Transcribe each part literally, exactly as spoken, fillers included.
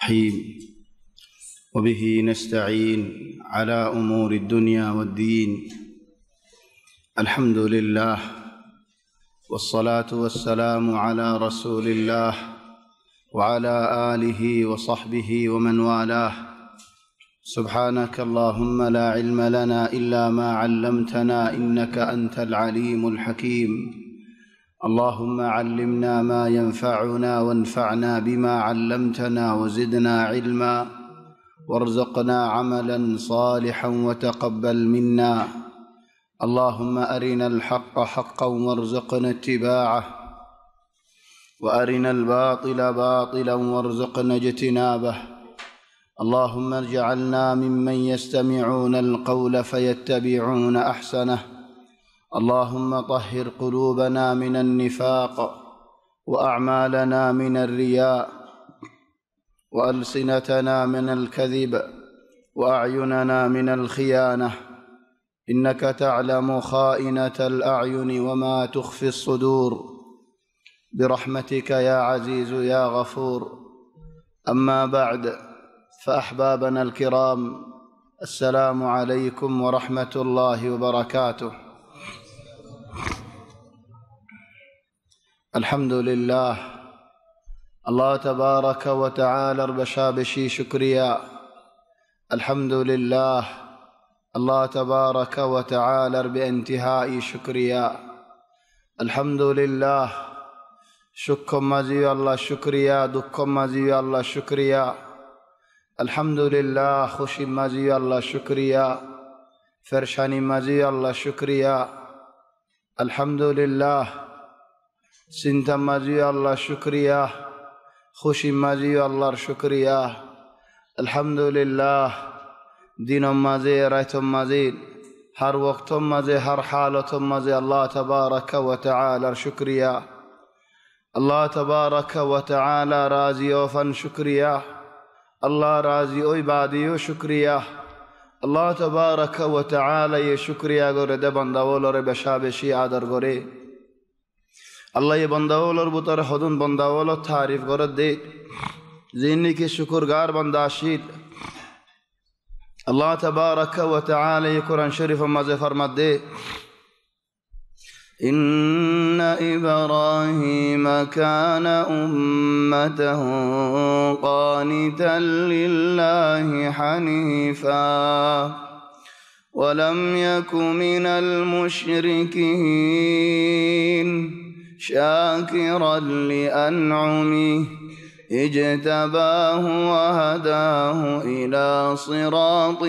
الرحيم وبه نستعين على أمور الدنيا والدين. الحمد لله والصلاة والسلام على رسول الله وعلى آله وصحبه ومن والاه. سبحانك اللهم لا علم لنا إلا ما علمتنا إنك أنت العليم الحكيم. اللهم علمنا ما ينفعنا وانفعنا بما علمتنا وزدنا علما وارزقنا عملا صالحا وتقبل منا. اللهم أرنا الحق حقا وارزقنا اتباعه وأرنا الباطل باطلا وارزقنا اجتنابه. اللهم اجعلنا ممن يستمعون القول فيتبعون أحسنه. اللهم طهر قلوبنا من النفاق وأعمالنا من الرياء وألسنتنا من الكذب وأعيننا من الخيانة، إنك تعلم خائنة الأعين وما تخفي الصدور، برحمتك يا عزيز يا غفور. أما بعد، فأحبابنا الكرام، السلام عليكم ورحمة الله وبركاته. الحمد لله، الله تبارك وتعالى بشابشي شكريا. الحمد لله، الله تبارك وتعالى بانتهاء شكريا. الحمد لله، شكر مزي الله شكريا، دكر مزي الله شكريا. الحمد لله، خوشي مزي الله شكريا، فرشاني مزي الله شكريا. الحمد لله، سنت مزي الله شكريا، خوشي مزي الله شكريا. الحمد لله، دين مزي رأيت مزي هر وقت مزي هر حالة مزي الله تبارك وتعالى شكريا. الله تبارك وتعالى راضي وفن شكريا. الله راضي عبادي شكريا. الله تبارك وتعالى شكريا غرد بنداولر بشابشي آدر غري. الله يبنداولر بطر خدون بنداولر تعريف غرد دي زيني كي شكرگار بنداشيد. الله تبارك وتعالى قرآن شريف ماذا فرمت دي: إن إبراهيم كان أمته قانتا لله حنيفا ولم يك من المشركين شاكرا لأنعمه اجتباه وهداه إلى صراط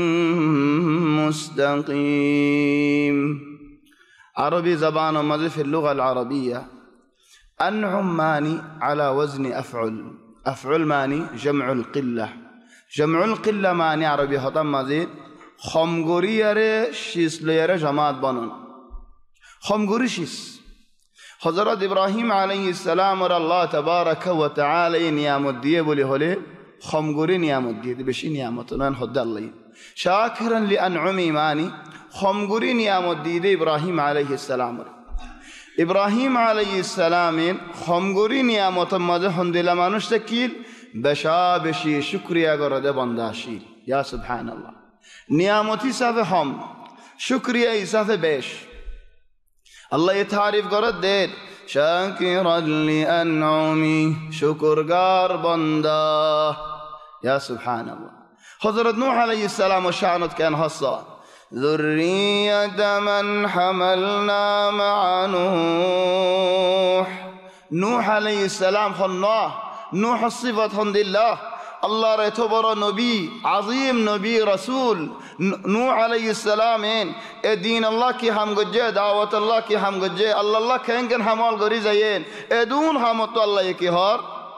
مستقيم. عربي زبان ومضي في اللغة العربية. أنعم ماني على وزن أفعل. أفعل ماني جمع القلة. جمع القلة ماني عربي خطم مزيد خمگوری یاره شیس لیاره جماعت بانون. خمگوری شیس حضرت ابراهیم علیه السلام اور الله تبارک و تعالی نعمت دیه بولی هلی خمگوری نعمت دیه بشی نعمتونان خود الله شاکرا لانعمی مانی خمگوری نعمت دیده ابراهیم علیه السلام. ابراهیم علیه السلام خمگوری نعمت ماده هندل مانوش تکیل بشابشی شکریه گرده بنداشیل. یا سبحان الله، نعمتی صفه هم شکریه صفه بیش. الله يتعرف قرد ديد شاكرا لأنعمي شكرگار بندا. يا سبحان الله، حضرت نوح عليه السلام وشعنت كان هصا ذرية من حملنا مع نوح. نوح عليه السلام خلناه نوح الصفة حمد الله. الله رتبر نبي عظيم نبي رسول نوح عليه السلام این دین الله کی هم گجه دعوت الله کی هم گجه الله الله کهنگن همال گریزه این ادون همت الله یکی هار.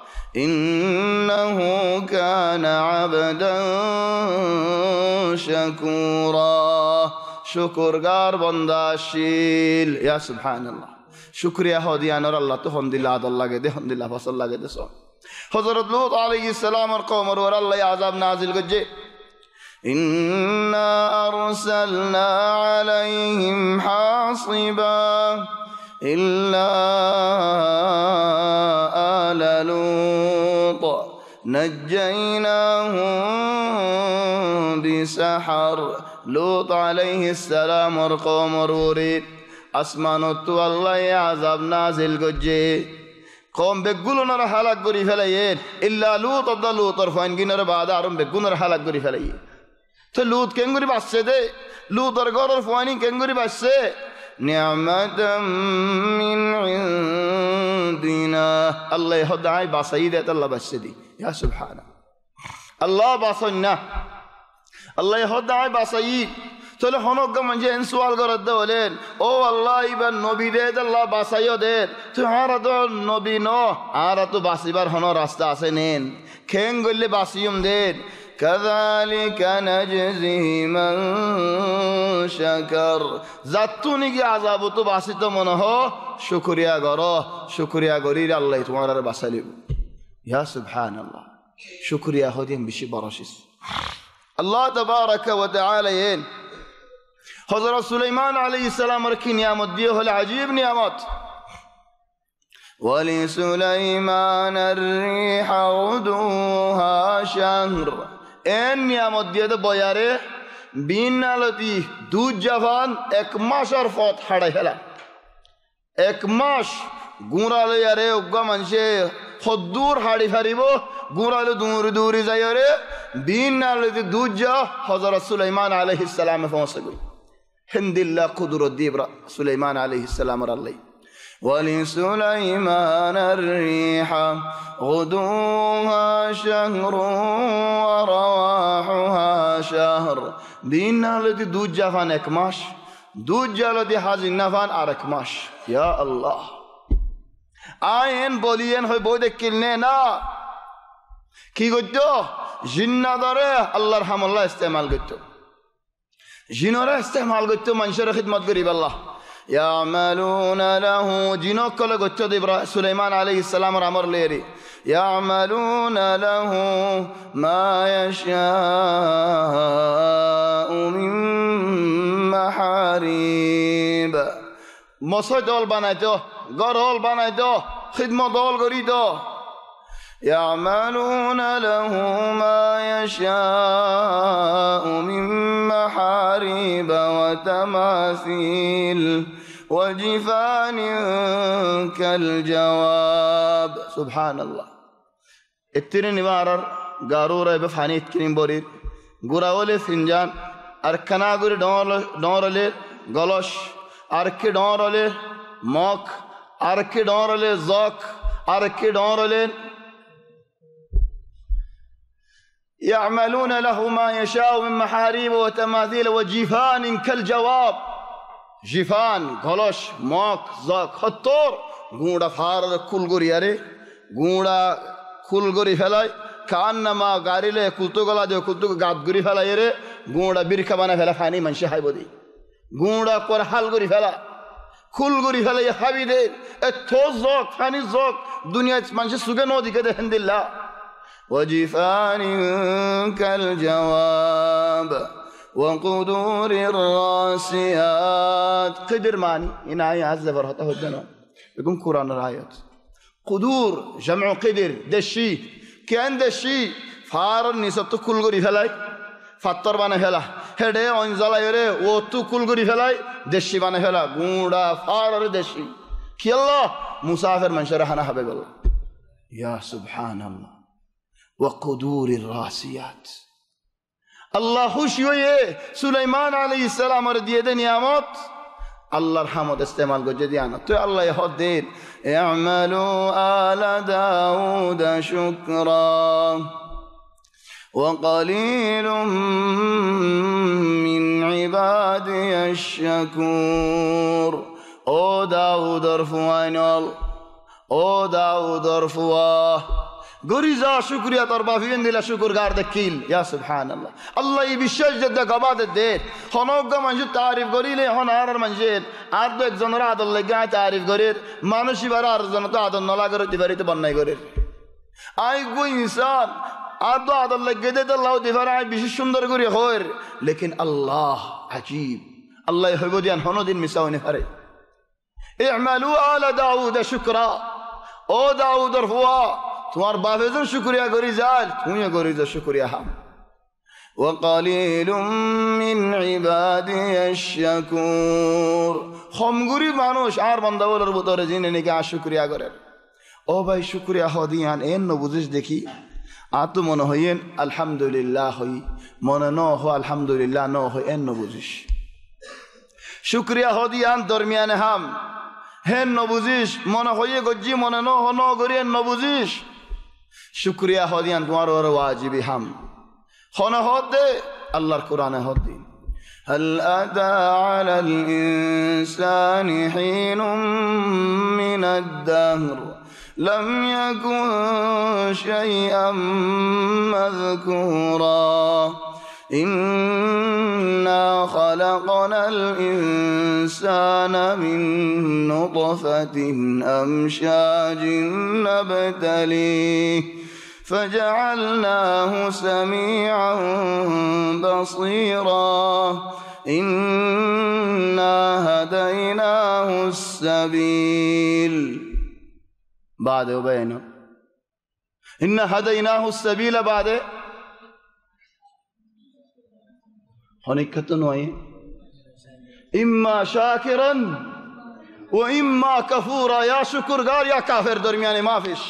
إنه كان عبدا شكورا شكرگار بنداشیل. یا سبحان الله، شکریہ ہو دیا نور اللہ تو حمد اللہ عد اللہ گدے حمد اللہ فصل اللہ گدے سو. حضرت لوط علیہ السلام اور قوم اور اللہ عذاب نازل گجے إنا أرسلنا عليهم حاصبا إلا آل لوط نجيناهم بسحر لوط عليه السلام اور قوم ورورید আসমানত তো আল্লাহ আযাব নাজিল করছে কম বেগুলোর হালাক করি ফেলাইয়ের ইল্লা লুত অব্দা লুতর ফাইনগিনের বাদ আরম বেগুনের হালাক করি ফেলাইয়ে তো লুত কেঙ্গুরি বাসছে দে লুতর ঘরের ফাইনি কেঙ্গুরি বাসছে নিয়ামাতাম মিন ইনদিনা আল্লাহ হদাই বাসাই দে আল্লাহ বাসছে দি ইয়া সুবহানাল্লাহ আল্লাহ বাসন না আল্লাহ হদাই বাসাই চলে হনজ্ঞ মানুষ এন সোয়াল করার দে বলেন ও আল্লাহ ইবার নবী দে আল্লাহ বাসাইও দে তুই হারা তো নবী ন আরা তো বাসিবার হন রাস্তা আছে নেন খেং গলে বাসিয়ম দেন কাযালিকা নাজজি মান শাকার জাতুনি কি আযাব তো বাসিত মনে হ শুকরিয়া গর শুকরিয়া গরির আল্লাহ তোমার আর বাসালিব ইয়া সুবহানাল্লাহ শুকরিয়া হদিম বেশি বরশিস আল্লাহ তাবারাকা ওয়া তাআলা এন হযরত সুলাইমান আলাইহিস সালামের কি নিয়ামত দিয়ে হলো আজীব নিয়ামত ওয়ালি সুলাইমানার রিহা উদুহা শাহর এন নিয়ামত দিয়ে তো বয়ারে বিনালতি দুধ জাভান এক মাসের পথ হাড়াই ফেলা এক মাস গুঁড়ালে আরে উগ্গা মানুষে হদ্দুর হাড়ি ফারিব গুঁড়ালে দূর দূরে যাই রে বিনালতি দুধ যা হযরত সুলাইমান আলাইহিস সালামে পৌঁছে গই হিন্দিল্লাহ কুদরত দিবরা সুলাইমান আলাইহিস সালামের আল্লাহ ولسليمان الريح غدوها شهر ورواحها شهر بينا الذي دوج جافان এক মাস দুধ জালদি হাজির নাফান আর এক মাস ইয়া আল্লাহ আইন বলিয়েন হয় বই দেখিলনে না কি করতো জিন্না ধরে আল্লাহর হামল্লাহ ইস্তেমাল করতো জিনরা ইস্তেমাল করতো মানুষের খিদমত করিব আল্লাহ يعملون له جنوك كل قتد إبراهيم سليمان عليه السلام رامر ليري يعملون له ما يشاء من محاريب مصيد دول بنايته غرول بنايته خدمة دول غريده يعملون له ما يشاء من محاريب وتماثيل وجفان كالجواب سبحان الله الترين نوارر غارورة بفاني تكريم بورير غراولي فنجان أركنا غوري دورولي غلوش أركي دورولي موك أركي دورولي زوك أركي دورولي يعملون له ما يشاء من محاريب وتماثيل وجفان كالجواب جفان غلوش موك زاك خطور غوڑا فار كل غوري ياري غوڑا كل غوري فلاي كأنما غاريله كلتو غلا جو كلتو غاد غوري فلاي يري غوڑا بيركا بنا فلا فاني منشي هاي بودي غوڑا كور حال غوري فلا كل غوري فلاي حبي دي اتوز زاك فاني زاك دنيا منشي سوغا نو دي كده الحمد لله وجفان كالجواب وقدور الراسيات قدر معني إن آية عز فرحته الجنوب يقوم قرآن الآيات قدور جمع قدر دشي كأن دشي فار النساء كل غري فلاي فطر بنا فلا هده أنزل يره وتو كل غري فلاي دشي بنا فلا غودا فار دشي كي الله مسافر من شرحنا حبيب الله يا سبحان الله وقدور الراسيات الله شويه سليمان عليه السلام رديه دي نعمات الله رحمه استعمال کو جديانا تو الله يهدين اعملوا آل داود شكرا وقليل من عبادي الشكور او داود ارفوانال او داود ارفواه غريزا شكريا تربافين دلا شكر غار دكيل يا سبحان الله الله يبشج جد قباد الدين هنوغا منجو تعريف غريله هن ارر منجيت ارد এক জনের আদল লাগা তারিফ গরির মানুষই বার আর জন তো আদল নলা করে দিবারিতে বন্নাই গরির আই গো ইনসান আদল আদল লাগা দে আল্লাহ দিবার আই বেশি সুন্দর করে হয় লেকিন আল্লাহ আজীব আল্লাহ হইব দিয়ান হনদিন মিসাউনে পারে اعملوا آل داود شكرا او داود رفوا তোমার বাপেজন শুকরিয়া করি যাল তুমিও করি যা শুকরিয়া হাম وقليل من عبادي الشكور খমগুরি মানুষ আর বান্দাওয়ালার ভিতরে জিনে নাকি আর শুকরিয়া করে ও ভাই শুকরিয়া হদিয়ান এন ন বুঝিস দেখি আতো মনে হইয়েন আলহামদুলিল্লাহ হই মনে ন হো আলহামদুলিল্লাহ ন হই এন ন বুঝিস শুকরিয়া হদিয়ান দরমিয়ানে হাম হেন ন বুঝিস মনে হইয়ে গজ্জি মনে ন হ ন করি এন ন বুঝিস শুকরিয়া হদিয়ান তোমার ওর ওয়াজিবি হাম হন হদ দে আল্লাহর কোরআনে হদ দিন هل أتى على الإنسان حين من الدهر لم يكن شيئا مذكورا إنا خلقنا الإنسان من نطفة أمشاج نبتليه فجعلناه سميعا بصيرا إنا هديناه السبيل بعد وبينه إنا هديناه السبيل بعد هنيك نوعين إما شاكرا وإما كفورا يا شكر غار يا كافر درمياني ما فيش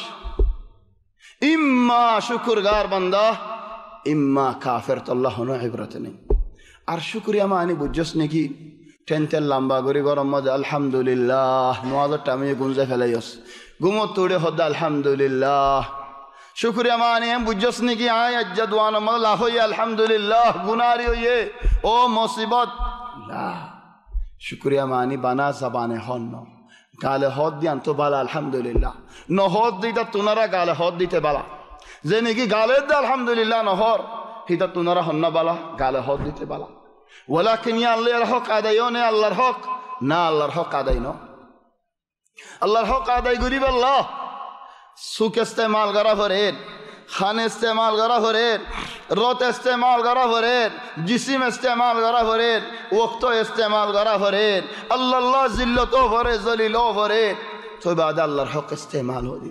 إما شكر غار بندا إما كافر الله نو عبرت نہیں আর শুকরিয়া মানি বুঝছস নাকি টেনটেল লম্বা করে গরম মধ্যে আলহামদুলিল্লাহ নওয়াজের টাইমে গুঞ্জে ফেলাইস গুমত তোড়ে হদ আলহামদুলিল্লাহ শুকরিয়া মানি এম বুঝছস নাকি আয় আজ্জা দুয়ানা মালা হই আলহামদুলিল্লাহ গুনারি হইয়ে ও মুসিবত লা শুকরিয়া মানি বানা জবানে হন গালে হদ দিয়ান তো বালা আলহামদুলিল্লাহ নহদ দিতা তুনারা গালে হদ দিতে বালা যে নাকি গালে দে আলহামদুলিল্লাহ নহর হিতা তুনারা হন্না বালা গালে হদ দিতে বালা ওয়ালাকিন ইয়া আল্লাহর হক আদায়ও নে আল্লাহর হক না আল্লাহর হক আদায় ন আল্লাহর হক আদায় করিব আল্লাহ সুখ ইস্তেমাল করা ফরেন খান ইস্তেমাল করা ফরেন রত ইস্তেমাল করা ফরেন জিসিম ইস্তেমাল করা ফরেন ওয়াক্ত ইস্তেমাল করা ফরেন আল্লাহ আল্লাহ জিল্লত ফরে জলিল ফরে তো বাদ আল্লাহর হক ইস্তেমাল হদি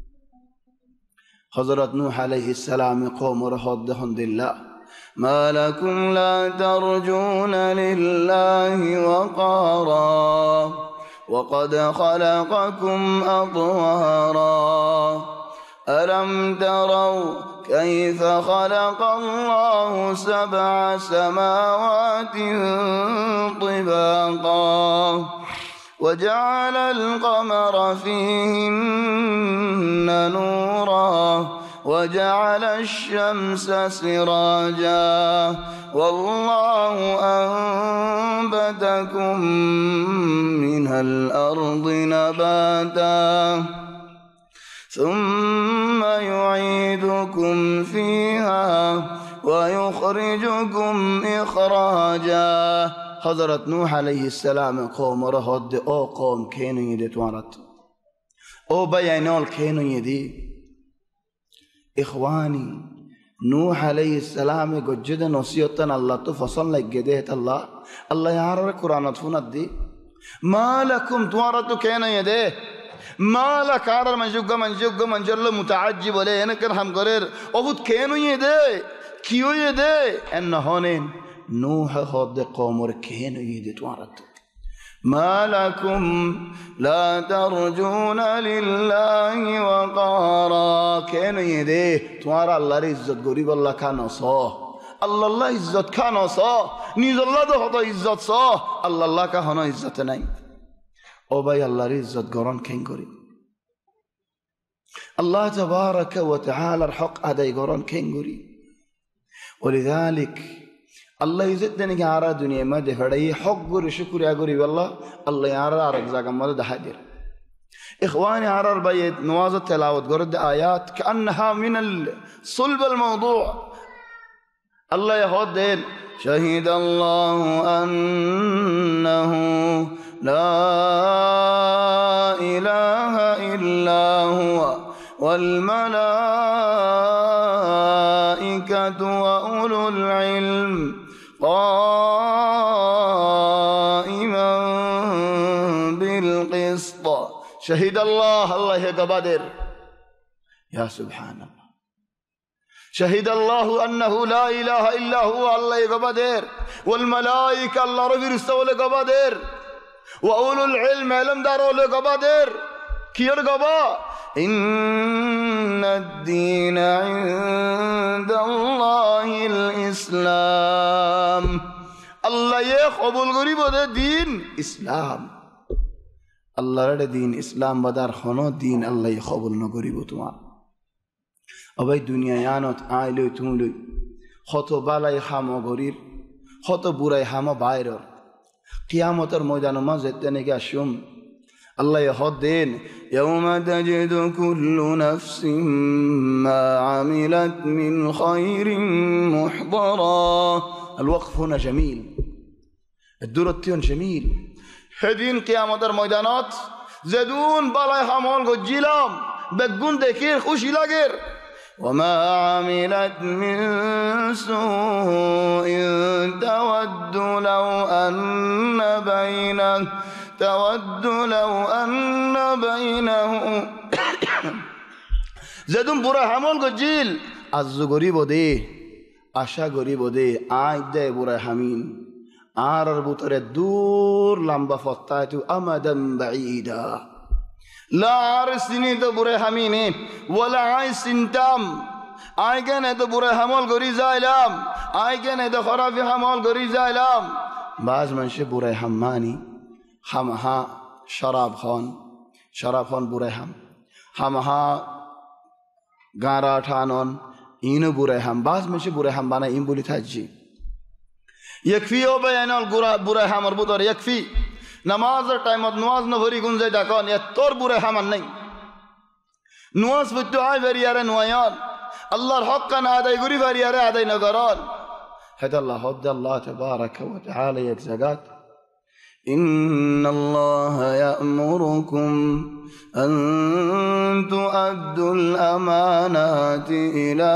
حضرت نوح عليه السلام قوم رهض دهندillah ما لكم لا ترجون لله وقارا وقد خلقكم أطوارا ألم تروا كيف خلق الله سبع سماوات طباقا وجعل القمر فيهن نورا وجعل الشمس سراجا والله أنبتكم من الأرض نباتا ثم يعيدكم فيها ويخرجكم إخراجا حضرت نوح عليه السلام قوم رهد او قوم كينو يدي توارت او بيانول كينو يدي إخواني نوح عليه السلام قجد نصيحتنا الله تفصل لك جديت الله الله يعرر القرآن تفوند دي ما لكم توارت كينو يدي ما لك عرر من جوغ من جوغ من جل متعجب وليه انكر هم قرر اوفد كينو يدي كيو يدي ان هونين نوح خد قومر كينو يدي توارت ما لكم لا ترجون لله وقارا كينو يدي توار الله عزت غريب الله كان صا الله الله عزت كان صا نيز الله ده خدا عزت صا الله الله کا هنا عزت نہیں او بھائی الله عزت گران کین غريب الله تبارك وتعالى الحق اداي گران کین غريب ولذلك الله يزدني على الدنيا ما دفعي حق غري شكر يا غري والله الله يعرى رزاق ما ده حاضر اخواني على البيت نواز التلاوه قرد ايات كانها من الصلب الموضوع الله يهود شهد الله انه لا اله الا هو والملائكه واولو العلم قائما بالقسط شهد الله الله يقبدر ইয়া সুবহানাল্লাহ। শাহিদাল্লাহু আন্নাহু লা ইলাহা ইল্লা হুয়া, আল্লাহ গবাদের, ওয়াল মালায়েকা, আল্লাহর ফেরেশতা বলে গবাদের, ওয়া উলুল ইলম, ইলমদার বলে গবাদের। কির গবা? ইন্নাদ দীনা ইনদাল্লাহিল ইসলাম, আল্লাহ এ কবুল করিব দে দিন ইসলাম। আল্লাহর দিন ইসলাম বাদার হন দিন আল্লাহ কবুল ন করিব তোমার। অবাই দুনিয়ায় আনত আই লই তুমি লই কত বালাই হামো গরির, কত বুড়াই হামো বাইরর। কিয়ামতের ময়দানের মাঝে তেনেকে আসুম আল্লাহ হদ দেন, ইয়াউমা তাজিদু কুল্লু নাফসিন মা আমিলাত মিন খায়রিন মুহদারা। الوقف هنا جميل، الدورتين جميل. هدين قيامة الميدانات زدون بالاي حمول قجيلام بقون دكير خوشي لاغير. وما عملت من سوء تود لو أن بينه تود لو أن بينه زدون برا حمول قجيل عزو قريب دي আশা গরিব দে আয় দে বুড়া হামিন আর বুতরে দূর লম্বা ফত্তায়তু আমাদাম বাঈদা লা আরসিনি তো বুড়া হামিনে ওয়ালা আই সিনতাম আয় গেনে তো বুড়া হামল গরি যাইলাম আয় গেনে তো খরাফি হামল গরি যাইলাম। বাজ মানুষে বুড়া হাম্মানি হামহা শরাব খন শরাব খন বুড়া হাম হামহা গাঁরা ঠানন ইনো বুড়ে হাম বাস মেশে বুড়ে হাম বানা ইম বলি থাকছি ইয়কফি ও বেয়ানল গুরা বুড়ে হামর বুতর ইয়কফি নামাজের টাইমত নমাজ ন ভরি গুন যাই দেখন এ তোর বুড়ে হামান নাই নমাজ পড়তে আয় ভরিয়ারে নয়ান আল্লাহর হক কান আদায় করি ভরিয়ারে আদায় ন করন। হেদ আল্লাহ হদ আল্লাহ তাবারাকা ওয়া তাআলা এক জায়গাত ইন্নাল্লাহা ইয়া'মুরুকুম أن تؤدوا الأمانات إلى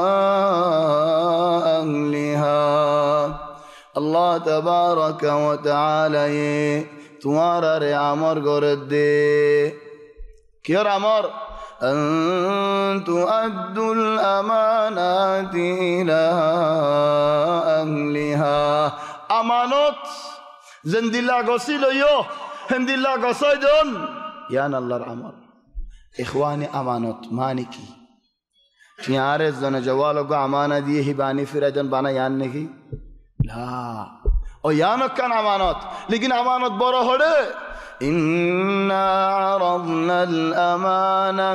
أهلها। الله تبارك وتعالى توارر عمر قرد كير عمر أن تؤدوا الأمانات إلى أهلها أمانات زند الله قصيل يو هند الله قصيدون ইয়ান আল্লাহর আমর। ইখওয়ানি আমানত মানে কি? টিয়ারে জনে জওয়ালগো আমানা দিয়ে হিবানি ফিরাজন বানা ইয়ান নাকি লা ও ইয়ান কান আমানত লেকিন আমানত বড় হড়ে ইন্না আরাদনাল আমানা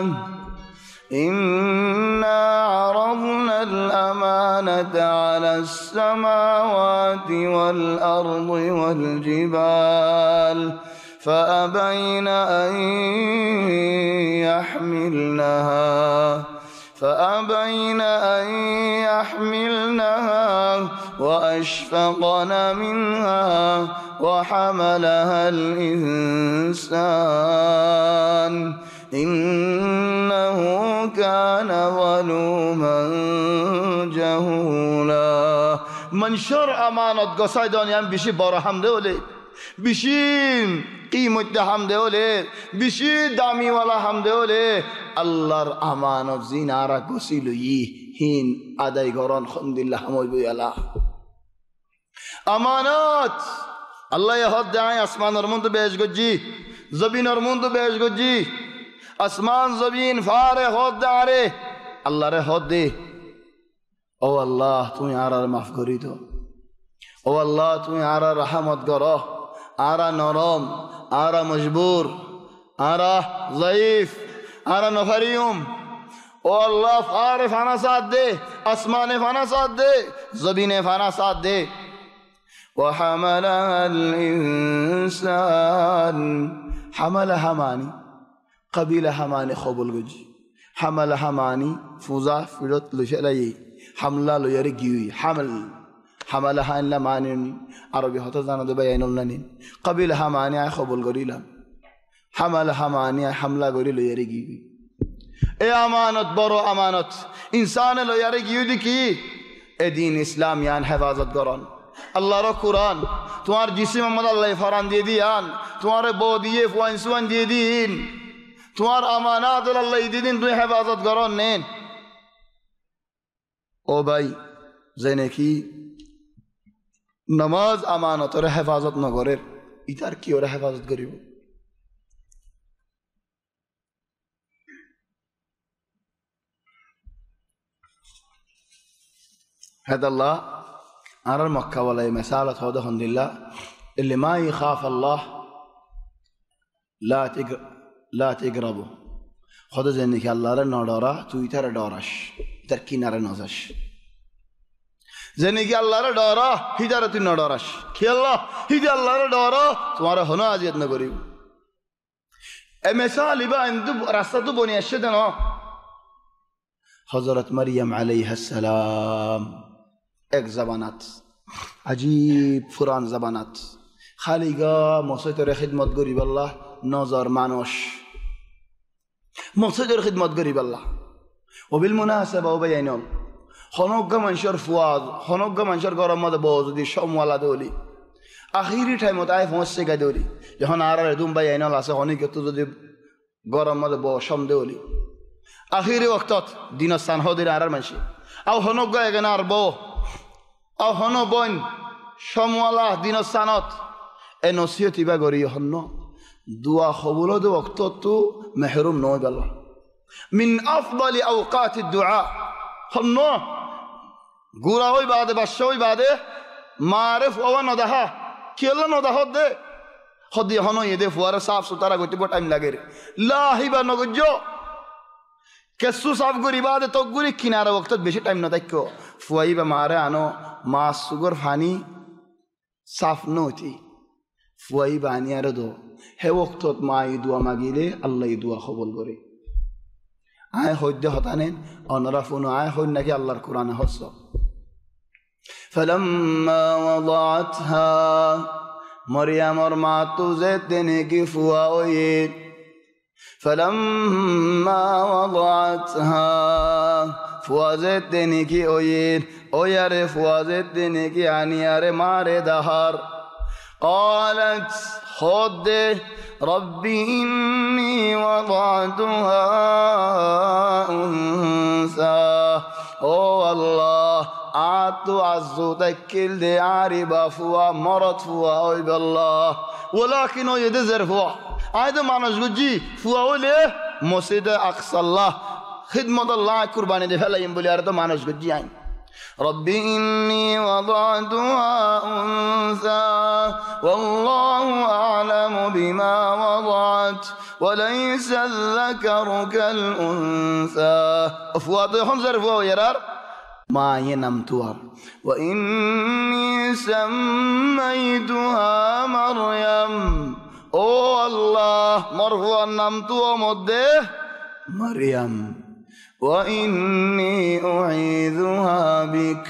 ইন্না আরাদনাল আমানাতা আলাস সামাওয়াতি ওয়াল আরদি ওয়াল জিবাল فأبين أن يحملنها فأبين أن يحملنها وأشفقن منها وحملها الإنسان إنه كان ظلوما جهولا। منشر أمانة قصيدان يم بشي برحم دولي بشي قیمت ہم دے لے بشی دامی والا ہم دے لے আল্লাহর আমানত জিনারা গসিল ই হিন আদায় গরন আলহামদুলিল্লাহ আমই আল্লাহ আমানত আল্লাহ হদ দেয় আসমানের মধ্যে বেশ গজি জমিনের মধ্যে বেশ গজি আসমান জমিন ফারে হদ দারে আল্লাহ রে হদ দে ও আল্লাহ তুমি আর মাফ করি তো ও আল্লাহ তুমি আর রহমত করো আরা নরম আরা মজবুর আরা ضعيف আরা নফরিয়ম ও আল্লাহ ফারে ফানা সাথ দে আসমানে ফানা সাথ দে জমিনে ফানা সাথ দে وحملها الإنسان حملها ماني قبيلها ماني خبل جي حملها ماني فوزا فرط لشلي حملا لو يرجي حمل حملها إلا ماني عربي هذا زانا دبيان لنين قبيلها ماني خبل غريلا حملها ماني حملا غريلا يرجي اے امانت برو امانت انسان لو يرجي دي دين اسلام يعني حفاظت قرآن আল্লাহর কোরআন তোমার জিসিম মোহাম্মদ আল্লাহ ফরান দিয়ে দিয়ান তোমারে বউ দিয়ে ফুয়াইনসুয়ান দিয়ে দিন তোমার আমানাত আল্লাহ দিদিন তুই হেফাজত করো নেন ও ভাই যে নাকি নামাজ আমানতরে হেফাজত নগরে ইতার কি ওরা হেফাজত করিব هذا الله أرى المكة ولا مسألة هذا الحمد لله اللي ما يخاف الله لا تقر لا تقربه خذ زينك الله را نادارا تو يتر دارش تركي نار نازش زينك الله را دارا هيدار تو نادارش كي الله هيد الله را دارا تمہارا هنا أزيد نقولي مثال يبقى عندو راسته تو بني أشدنا حضرت مريم عليه السلام एक ज़बानात अजीब फुरान ज़बानात खालीगा मौसैतर खिदमत गरीब अल्लाह नज़र मानोश मौसैतर खिदमत गरीब अल्लाह وبالمناسبة وبينهم خنوق منشر فواز خنوق منشر قرام ماذا بوزدي شام ولا دولي آخری time متعرف موسى كدولي جهان عرّا دوم بينهم لاسه خني كتوزدي قرام ماذا بو شام دولي آخری وقتات دين السنة هذي عرّا منشي أو خنوق جاي كنار بو أو هنو بون شموالا دينو سانات النصيحة تبا غري هنو دعاء قبول دو وقتو محروم نوي بالله من أفضل أوقات الدعاء هنو غورا هوي بعد بشوي بعد معرف أو ندها كيلا ندها ده خدي هنو يده فوار صاف سطرا قلت بقول تايم لغير لا هيبا نقجو كسو صاف غوري بعد تو غوري كنارا وقت بيشي تايم ندايكو فواي بمارة أنو ما سوغر فاني صاف نوتي فواي باني أردو هي وقتت ما يدوا ماجيله الله يدوا قبول غوري آي خده هتانين أنرفونو آي خد نكى الله القرآن حسوا فلما وضعتها مريم مرماتو زدني كفواوي فلما وضعتها فوازتني كي أوير أوير فوازتني كي عنيار مار دهار قالت خد ربي إني وضعتها أنثى أو الله أعطو عزو تكل دي عاربا فوا مرض فوا أوي بالله ولكن يدزر فوا هذا معنى جوجي فوا أولي مسجد أقصى الله خدمة الله قرباني دي فلا ينبولي أردو معنى جوجي عين ربي إني وضعتها أنثى والله أعلم بما وضعت وليس الذكر كالأنثى أفواضحهم زرفوا يرار ما ينام توار وإني سميتها مريم أو الله مرفوع نام تو مده مريم وإني أعيذها بك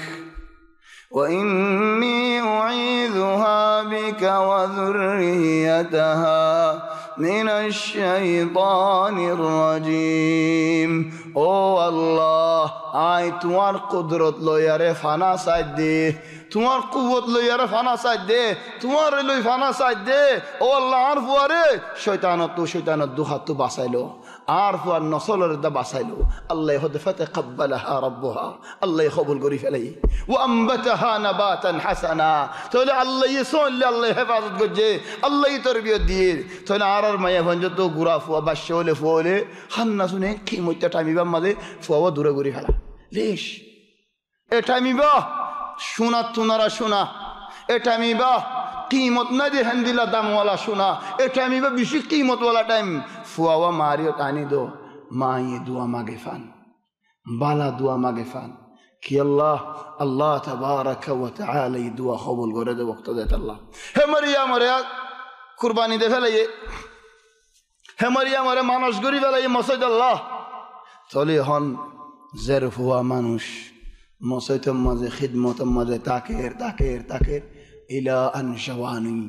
وإني أعيذها بك وذريتها من الشيطان الرجيم أو الله آي تمار قدرت لو يعرف أنا سعدي تمار قوة لو يعرف أنا سعدي تمار لو يفنا سعدي أو الله عارف واره شيطان تو شيطان الدخات تو باسيلو عارف النصول رد باسيلو الله يهد فتقبلها ربها الله يقبل قريف عليه وأنبتها نباتا حسنا تقول الله يسون لي الله حفاظت قجي الله يتربيه دير تقول عرر ما يفنجد تو غراف وبشول فولي خلنا سنين كيمو تتامي بمده فهو دور قريف على ليش اتامي با شونا تنرى شونا اتامي با قيمت ندي هندلا دم ولا شونا اتامي با بشي قيمت ولا تايم فهو ماريو تاني دو ما يدوا مغفان بالا دوا مغفان كي الله الله تبارك وتعالى يدوا خبل غرد وقت ذات الله هي مريم مريم قرباني دي فلي هي مريم مريم مانوش غري فلي مسجد الله تولي هون ظرف هو مانوش مسجد مازه خدمت مازه تاكير تاكير تاكير الى ان جواني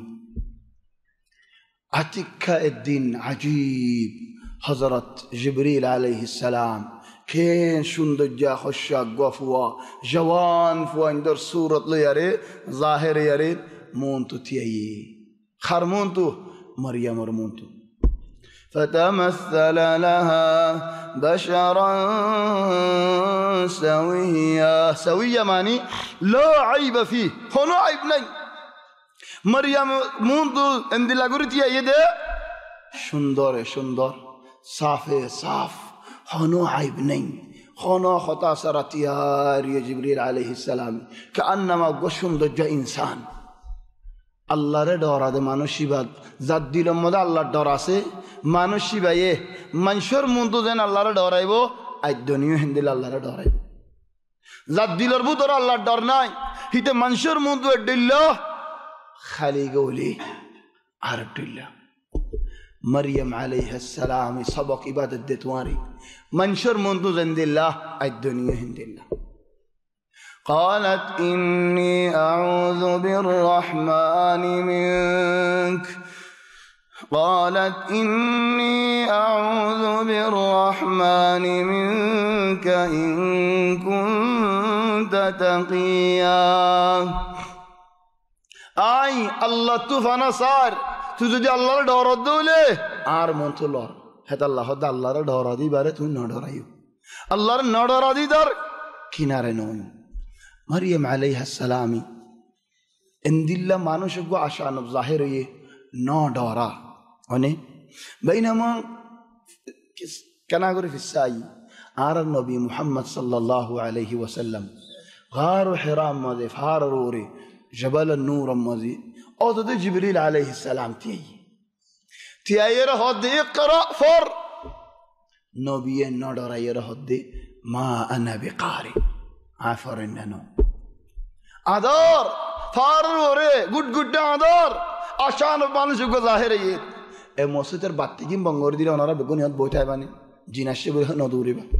عتك الدين عجيب حضرت جبريل عليه السلام كين شندجا خشاق وفوا جوان فوا اندر صورت لياري ظاهر ياري مونتو تيهي خرمونتو مريم ورمونتو فتمثل لها بشرا سويا سويا معني لا عيب فيه هنا عيب نہیں مريم منذ عند لغرتي يده সুন্দর সুন্দর সাফে সাফ হনো আইব নেই হনো খতা সারাতিয়ার ইয়া জিবরিল আলাইহিস সালাম কান্নামা গোসুন্দর্য ইনসান আল্লাহরে ডরাদে মানুষিবাদ জাত দিলের মধ্যে আল্লাহর ডর আছে মানুষিবায়ে মানুষের মন্দ যেন আল্লাহরে ডরাইব আইদনীয় হিন্দিল আল্লাহরে ডরাইব জাত দিলের ভিতর আল্লাহর ডর নাই হিতে মানুষের মন্দ দিল খালি গলি আর দিল مريم عليه السلام سبق عبادة دتواري منشر منذ زند الله الدنيا هند الله قالت إني أعوذ بالرحمن منك قالت إني أعوذ بالرحمن منك إن كنت تقيا أي الله تفنى صار তুই যদি আল্লাহর ডর দিলে আর মন তো লর হেত আল্লাহ হদ আল্লাহর ডর দিবারে তুই ন ডরাইও আল্লাহর ন ডর দিদার কিনারে নয় মারিয়াম আলাইহিস সালামি এন্দিল্লা মানুষ গো আশান জাহির হয়ে ন ডরা মানে বাইনামা কেনা করে ফিসাই আর নবী মুহাম্মদ সাল্লাল্লাহু আলাইহি ওয়াসাল্লাম গার হিরাম মাঝে ফার রোরে জবাল নূর মাঝে أوضد جبريل عليه السلام تي تي أيره هدي اقرأ فر نبي النادر أيره هدي ما أنا بقارئ عفر إنه أدار فار وري good good أدار عشان بانشوا ظاهر يد الموسيقى باتجين بانغور دي لونارا بيكون ياد بوتاي باني جيناشي بره ندوري با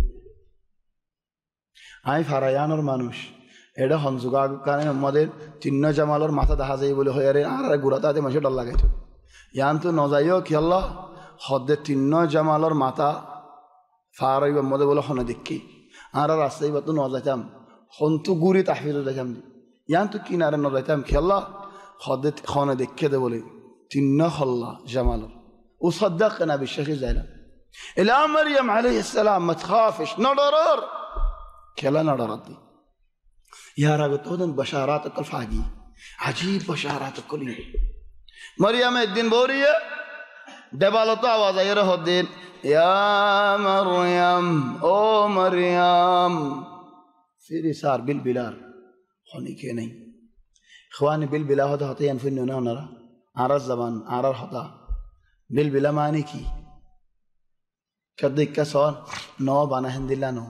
أي فرايانور مانوش এটা হনজুগা কারণে আমাদের তিন্ন জামালর মাথা দেখা যায় বলে হয় আরে আর গুড়াতাতে মাসে ডর লাগাইতো ইয়ান তো নজাইও কি আল্লাহ হদ্দে তিন্ন জামালর মাথা ফারাইব মধ্যে বলে হনে দেখি আর রাস্তায় বা তো নজাইতাম হন তো গুড়ি তাহফিজ যাইতাম ইয়ান তো কিনারে নজাইতাম কি আল্লাহ হদ্দে হনে দেখে দে বলে তিন্ন হল্লা জামালর ও صدق না বিশ্বাসী যাইলাম ইলা মারইয়াম আলাইহিস সালাম মা تخافش নডরর খেলা নডরত يا راجل تودن بشارات كل فاجي عجيب بشارات كل مريم الدين بوريه دبالته आवाज आए रहो दिन يا مريم او مريم फिर सार बिल बिलार होने के नहीं इखवानी बिल बिला होता होते हैं फिर ना नरा आरस जबान आरर होता बिल बिला माने की कदे का सवाल नौ बाना हिंदिला नो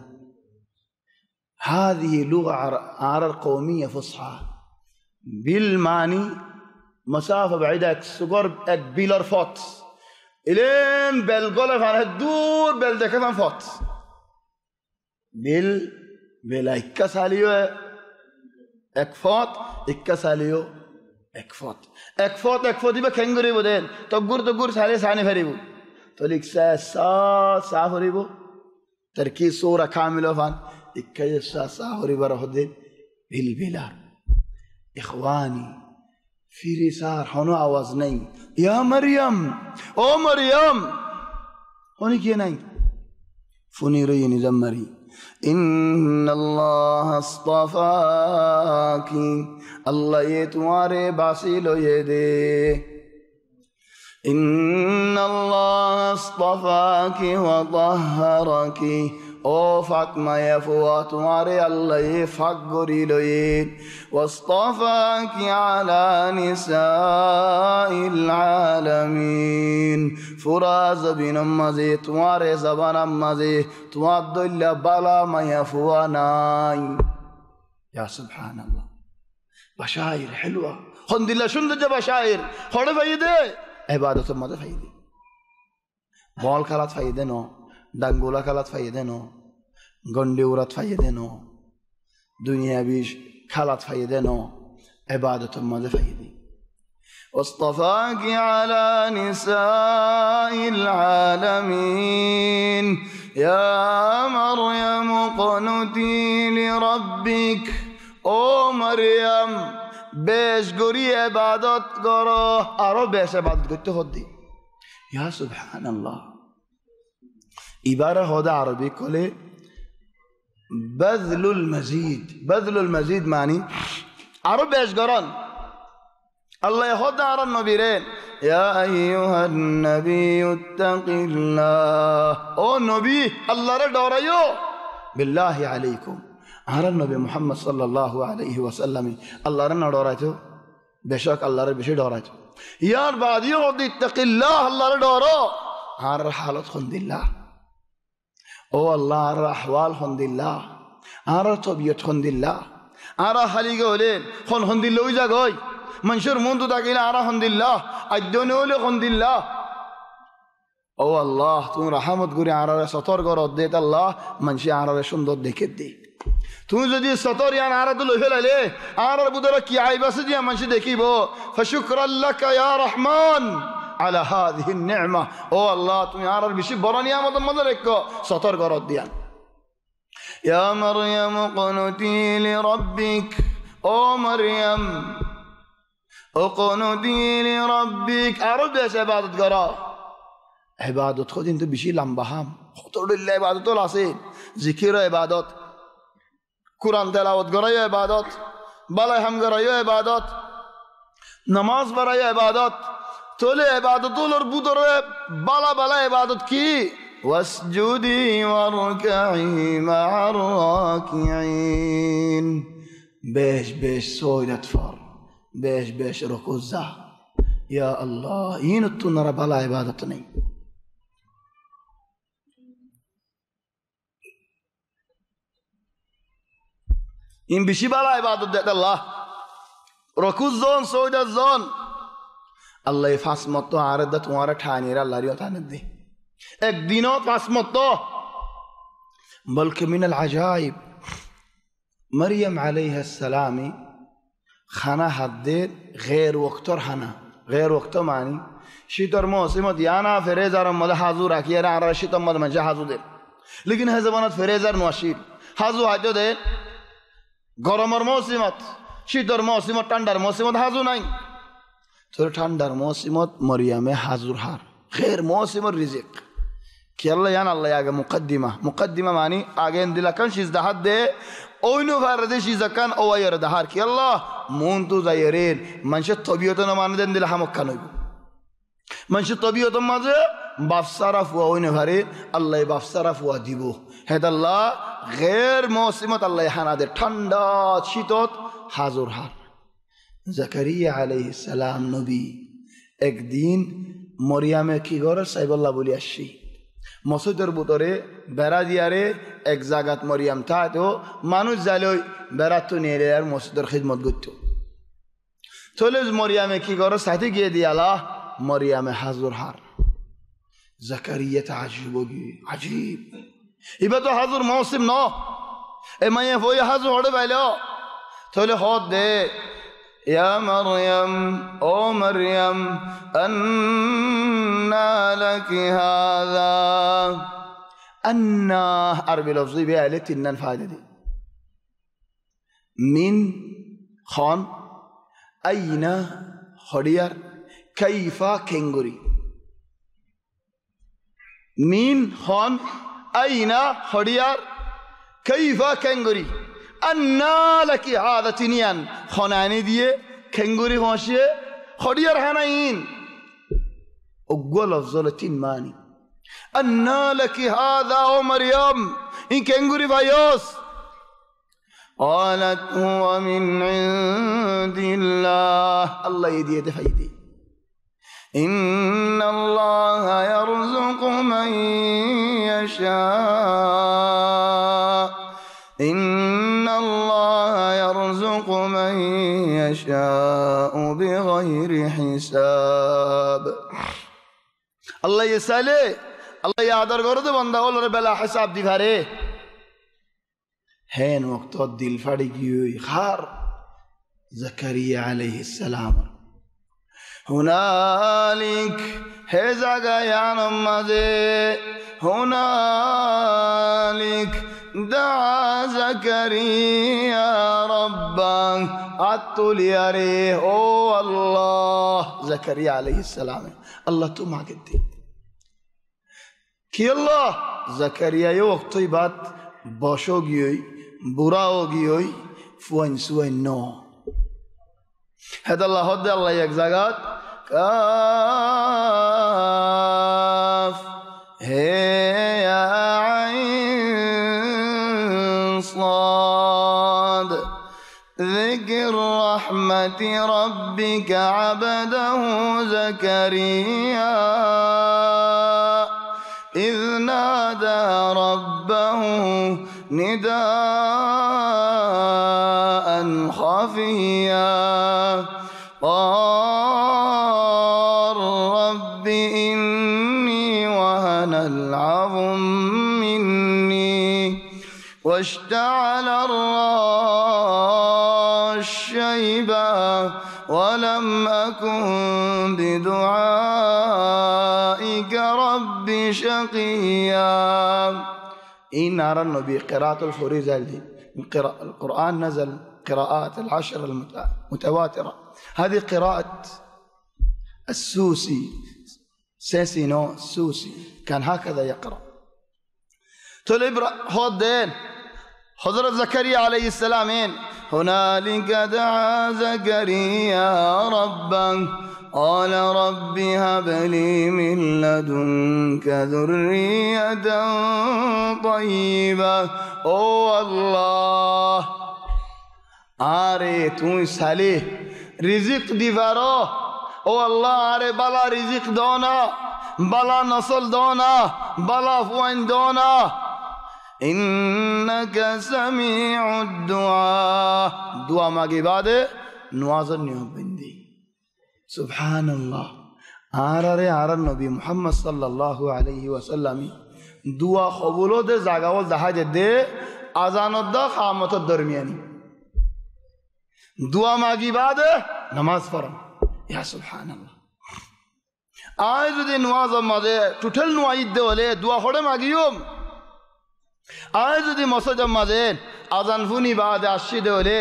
هذه لغة عرب قومية فصحى بالمعني مسافة بعيدة سقر بيلر فوت إلين بالقلب عن الدور بالدكان فوت بال بلا إكساليو إكفوت إكساليو إكفوت إكفوت إكفوت يبقى كنغري بدين تقول تقول سالي ساني فريبو توليك سا سا سا فريبو تركيز صورة كاملة فان إكيسا ساهوري برهدين بالبلار إخواني في رسار هنا آوازنين يا مريم أو مريم هوني كينين فنيري نزمري إن الله اصطفاك الله يتواري باسيلو يدي إن الله اصطفاك وطهرك او فاطمه يفوا تمہارے اللہ فقری لوید واصطفاك على نساء العالمين فراز بن مزي تمہارے زبان مزي تمہاد اللہ بالا ما يفوا ناي يا سبحان الله بشائر حلوة خند الله شند بشائر خود فايدة عبادت مدى فايدة بال کلات فايدة نو دنگولا کلات فايدة نو گنڈی اورات فايدة نو دنیا بیش کلات فايدة نو عبادت مدى فايدة واصطفاك على نساء العالمين يا مريم قنتي لربك او مريم বেশ গরি ইবাদত করো আরো বেশ ইবাদত করতে হদ্দি ইয়া সুবহানাল্লাহ ইবারা হদা আরবি কলে বাযলুল মাজিদ বাযলুল মাজিদ মানে আরো বেশ গরন আল্লাহ হদা আর নবীরে ইয়া আইয়ুহান নাবিয়ুত্তাকিল্লাহ ও নবী আল্লাহরে ডরাইও বিল্লাহি আলাইকুম আর নবী মুহাম্মদ সাল্লাল্লাহু আলাইহি ওয়াসাল্লাম আল্লাহরে না ডরাইতো বেশক আল্লাহরে বেশি ডরাইতো ইয়ার বাদিও হদি ইত্তাকিল্লাহ আল্লাহরে ডরো আর হালত খুন্দিল্লাহ ও আল্লাহ আর আহওয়াল খুন্দিল্লাহ আর তবিয়ত খুন্দিল্লাহ আর হালি গলেন খন খুন্দিল্লাহ ওই জায়গায় মানুষের মন তো থাকিলে আর খুন্দিল্লাহ আদ্যনে হলে খুন্দিল্লাহ ও আল্লাহ তুমি রাহমত করে আরারে সতর করত দে আল্লাহ মানুষে আরারে সুন্দর দেখে দে তুমি যদি সতর ইয়ান আরা তো লই ফেলাইলে আরার বুদরা কি আইব আছে দিয়া মানুষ দেখিব ফাশুকরাল্লাকা ইয়া রহমান আলা হাযিহি নি'মা ও আল্লাহ তুমি আরার বেশি বড় নিয়ামত মধ্যে রেখো সতর করত দিয়া ইয়া মারইয়াম কুনুতি লিরাব্বিক ও মারইয়াম ও কুনুতি লিরাব্বিক আরো বেশি ইবাদত করো ইবাদত খদিন তো বেশি লম্বা হাম কতদিল্লা ইবাদত আছে জিকির ইবাদত কুরআন তেলাওয়াত করাই ইবাদত বালাই হাম করাই ইবাদত নামাজ পড়াই ইবাদত তোলে ইবাদতুলর বুদরে বালা বালা ইবাদত কি ওয়াসজুদি ওয়ারকাই মা'আর রাকিঈন বেশ বেশ সওয়ালাত ফর বেশ বেশ রুকুজা ইয়া আল্লাহ ইন তুনরা বালা ইবাদত নেই ইন বেশি বালা ইবাদত দেত আল্লাহ রকুজ জন সওয়ালাত জন আল্লাহ ফাস মত আরদা তোমারা ঠানিরা আল্লাহর তানে দে একদিনও ফাস মত বলকে মিনাল আজাইব মরিয়ম আলাইহিস সালাম খানা হাদে غير ওয়াক্তর খানা غير ওয়াক্ত মানে শীতর মৌসুমত ইয়ানা ফেরেজার মধ্যে হাজু রাখিয়া আর শীতর মধ্যে মানে হাজু দে लेकिन হে জমানত ফেরেজার নওয়াশির হাজু হাজু দে গরমের মৌসুমত শীতর মৌসুমত ঠান্ডার মৌসুমত হাজু নাই তোর ঠান্ডার মৌসুমত মরিয়ামে হাজুর হার غير মৌসুমের রিজিক কি আল্লাহ জান আল্লাহ আগে মুকদ্দিমা মুকদ্দিমা মানে আগে দিলা কান সিজদা হাত দে ওইনো ফারদে সিজদা কান ওয়াইর দাহার কি আল্লাহ মন তো যায়রেন মানুষের তবিয়ত না মানে দেন দিলা হামক কান হইব মানুষের তবিয়ত মাঝে বাফসারা ফুয়া ওইনো ফারে আল্লাহ বাফসারা ফুয়া দিব হেদ আল্লাহ غير মৌসুমত আল্লাহ হানা দে ঠান্ডা শীতত হাজুর হার জাকারিয়া আলাইহিস সালাম নবী একদিন মরিয়ামে কি করে সাইবুল্লাহ বলি আসছি মসজিদের ভিতরে বেড়া দিয়ারে এক জায়গাত মরিয়াম থাকতো মানুষ যাইলে বেড়া তো নিয়ে আর মসজিদের খিদমত করতো চলে মরিয়ামে কি করে সাথে গিয়ে দিয়ালা মরিয়ামে হাজুর হার জাকারিয়া তাজিব গিয়ে আজীব এবার তো হাজুর মৌসুম ন এ মাইয়া বই হাজুর হড়ে পাইল তাহলে হদ দে يا مريم أو مريم أنى لك هذا أنى عربي لفظي بآلة إنن فايدة دي من خان أين خديار كيف كنغوري من خان أين خديار كيف كنغوري أنى لك هذا تنيان خناني ديه كنغوري خاشيه خديار هناين أقول أفضل تين ماني أنى لك هذا أو مريم إن كنغوري فايوس قالت هو من عند الله الله يديه دفايدي إن الله يرزق من يشاء إن الله يرزق من يشاء بغير حساب الله يسأله الله يعذر قرده بنده والله بلا حساب دي فاره هين وقت الدل فريقي خار زكريا عليه السلام هنالك هزاقا يا نمازي هنالك دعا زكريا ربه الطلياري او الله زكريا عليه السلام الله تو ما قدي কি আল্লাহ জাকারিয়া ওয়াক্তই বাদ বসো গিয়ে বুড়াও গিয়ে ফুয়াইন সুয়াইন ন হেদাল্লাহ হদ্দে আল্লাহ এক জায়গাত কাফ হে আইন صاد ذكر رحمة ربك عبده زكريا إذ نادى ربه نداء خفيا قال رب إني وهن العظم مني واشتعل الرأس شيبا ولم أكن بدعائك رب شقيا إن أرى النبي قراءة الفريزة القرآن نزل قراءات العشر المتواترة هذه قراءة السوسي سيسينو السوسي كان هكذا يقرأ تلبر هودين حضرت زكريا عليه السلام هنالك دعا زكريا ربا قال رب هب لي من لدنك ذرية طيبة أو الله آره توي صالح رزق ديفارو أو الله آره بلا رزق دونا بلا نسل دونا بلا فوين دونا إنك سميع الدعاء دعاء ماگي بعد نوازر نيوم بندي سبحان الله آراري آرار نبي محمد صلى الله عليه وسلم دعاء قبولو دے زاگاول دهاج دے آزان دا خامت درمیانی دعاء ماگي بعد نماز فرم يا سبحان الله آج دے نواز ماده ٹوٹل نواید دے ولے دعاء خوڑے ماگي يوم آج دے مسجد ماده آزان فونی بعد اشی دے ولے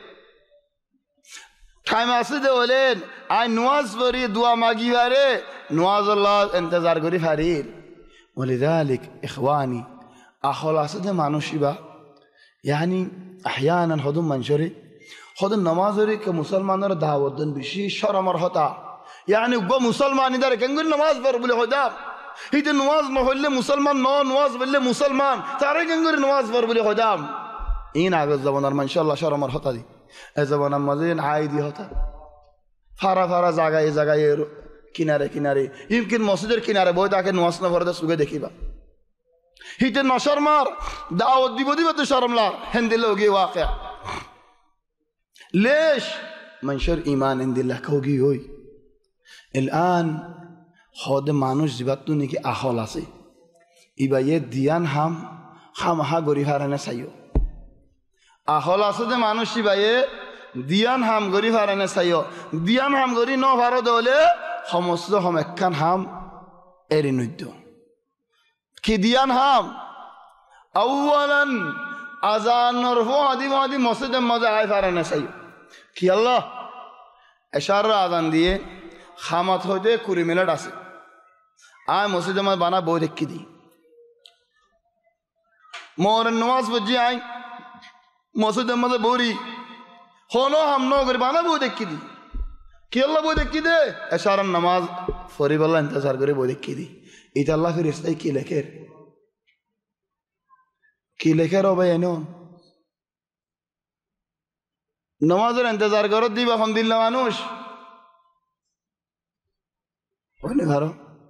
ٹائم آسے دے ولے آئی نواز فری دعا ماگی بارے نواز اللہ انتظار کری فریر ولذلك إخواني أخلاص ده معنوشي با يعني أحيانا خدم منشري خدم نمازري كمسلمان را دعوت دن بشي شر مرحطة يعني با مسلمان داره كنگل نماز بر بلي خدام هيد نماز محل مسلمان نو نماز بلي مسلمان تاره كنگل نماز بر بلي خدام این آغاز زبان ما انشاءالله شر مرحطة دي زبان مزين عايدي هتا فارا فارا زاگاي زاگاي কিনারে কিনারে يمكن মসজিদের কিনারে বই তাকে নামাজ না পড়তে সুগে দেখিবা হিতে নশরমার দাওয়াত দিব দিব তো শরমলা হিন্দি লোগি واقع ليش منشر ایمان عند الله کوگی ہوئی الان خود মানুষ জীবাত্তু নাকি আহল আছে ইবা এ দিয়ান হাম খামহা গরি হারানে চাইও আহল আছে যে মানুষ ইবা এ দিয়ান হাম গরি হারানে চাইও দিয়ান হাম গরি ন ভারো দলে সমস্ত হম একখান হাম এরি নৈদ্য কি দিয়ান হাম আউয়ালান আজানর ফো আদি মাদি মসজিদে মজা আই ফারানে চাই কি আল্লাহ এশার আজান দিয়ে খামাত হইতে কুড়ি মিনিট আছে আয় মসজিদে মধ্যে বানা বই দেখি দি মোর নমাজ পড়ি আই মসজিদে মধ্যে বড়ি হলো হাম নগর বানা বই দেখি দি কি আল্লাহ বই দেখি দে এশার নামাজ ফরিবাল্লাহ ইন্তজার করে বই দেখি দি এটা আল্লাহ ফেরেশতাই কি লেখে কি লেখে রবে এনো নামাজের ইন্তজার করত দিবা এখন দিল্লা মানুষ ওনে ধরো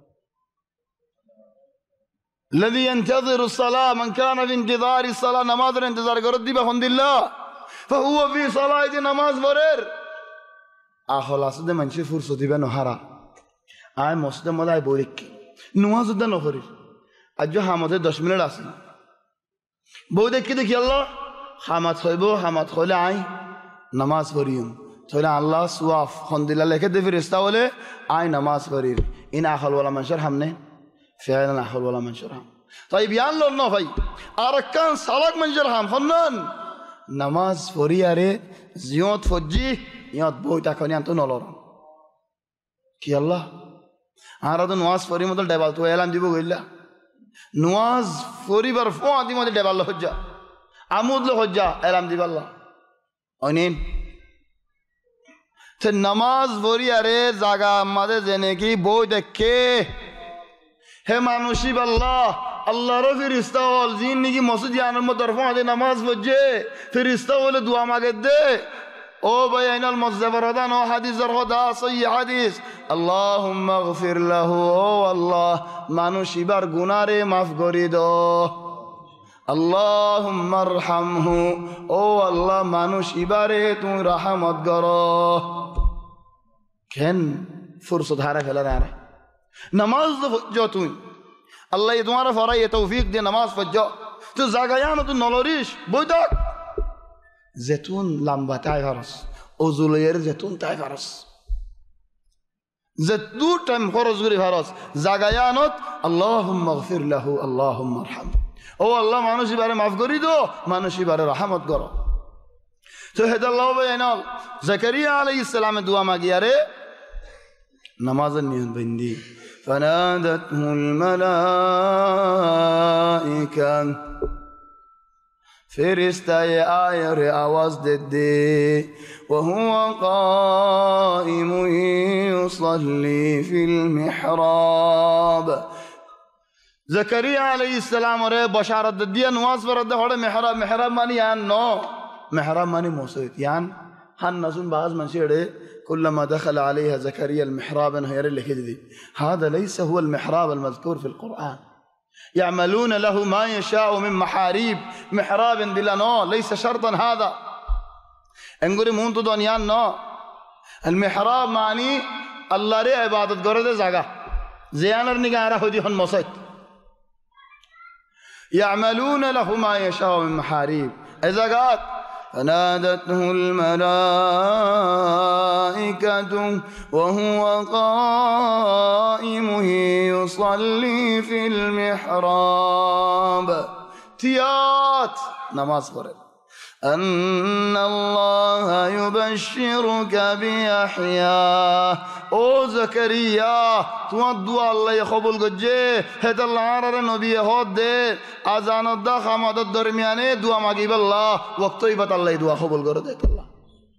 الذي ينتظر الصلاة من كان في انتظار الصلاة نماز انتظار করত দিবা এখন দিল্লা فهو في صلاة نماز পড়ের আহল আসদে মানুষে ফুরসত দিবে নহারা আয় মসজিদে মদায় বই দেখি নামাজ উদ্দা নহরি আজ হামতে দশ মিনিট আছে বই দেখি দেখি আল্লাহ হামাত হইব হামাত হইলে আই নামাজ পড়িম তাহলে আল্লাহ সুয়াফ খন্দিলা লেখে দে ফেরেশতা বলে আই নামাজ পড়ির ইন আহল ওয়ালা মানুষের হামনে ফেরান আহল ওয়ালা মানুষের হাম তাই বিয়ান লল না ভাই আর কান সালাক মানুষের হাম হনন নামাজ পড়ি আরে জিয়ত ফজি ইয়াত বই তাকনি আনতো নলর কি আল্লাহ আর তো নামাজ পড়ি মত ডাবাল তো এলাম দিব গইলা نواز فوری بر فوادی ماده دبالله حجا عمود له حجا اعلام دی بالله آنین ته نماز فوری اره زاگا ماده زنگی بوی دکه হে মানুষই আল্লাহ আল্লাহর ফেরেশতা হল জিন্দেগি মসজিদের মধ্যে দরফাতে নামাজ পড়ে ফেরেশতা বলে দোয়া মাগে দে ও ভাই আইনাল মুজাফফরাদান ও হাদিসের খোদা সহিহ হাদিস আল্লাহুম্মা গফির লাহু ও আল্লাহ মানুষিবার গুনাহরে maaf করে দাও আল্লাহুম্মা আরহামহু ও আল্লাহ মানুষিবারে তুমি রহমত করো কেন ফুরসত হারা ফেলা না نماز فجأة توي الله يدوار فراي توفيق دي نماز فجأة تو زاغيانو تو نولوريش بويدك زيتون لامبا تاي فرس اوزولير زيتون تاي فرس زيتون تايم فرس غري فرس زاغيانو اللهم اغفر له اللهم ارحمه او الله مانوشي بارے معاف کری دو مانوشي بارے رحمت کرو تو هد الله بينال زكريا عليه السلام دعا مانگیا رے نماز نیت بندی فنادته الملائكة فرشتہ آیر آواز دے وهو قائم يصلي في المحراب زكريا عليه السلام اور بشارت دیا نماز فرد ہوڑے محراب محراب مانی یان نو محراب مانی موسیت یان ہن نسون بعض منشیڑے كلما دخل عليها زكريا المحراب هي اللي كذي هذا ليس هو المحراب المذكور في القرآن يعملون له ما يشاء من محاريب محراب بلا نو ليس شرطا هذا انقولي مونتو دنيا نو المحراب معني الله ري عبادت قرده زاقا زيانر نگارا خودي هن مصيت يعملون له ما يشاء من محاريب إذا قال فنادته الملائكة وهو قائم يصلي في المحراب تيات نماز قرأ أن الله يبشرك بيحيى او زكريا تو دعا الله يقبل گجه هد الله عرر نبي هود اذان الدا خامد درمیانه دعا ماگی بالله وقتي بت الله دعا قبول کر دے الله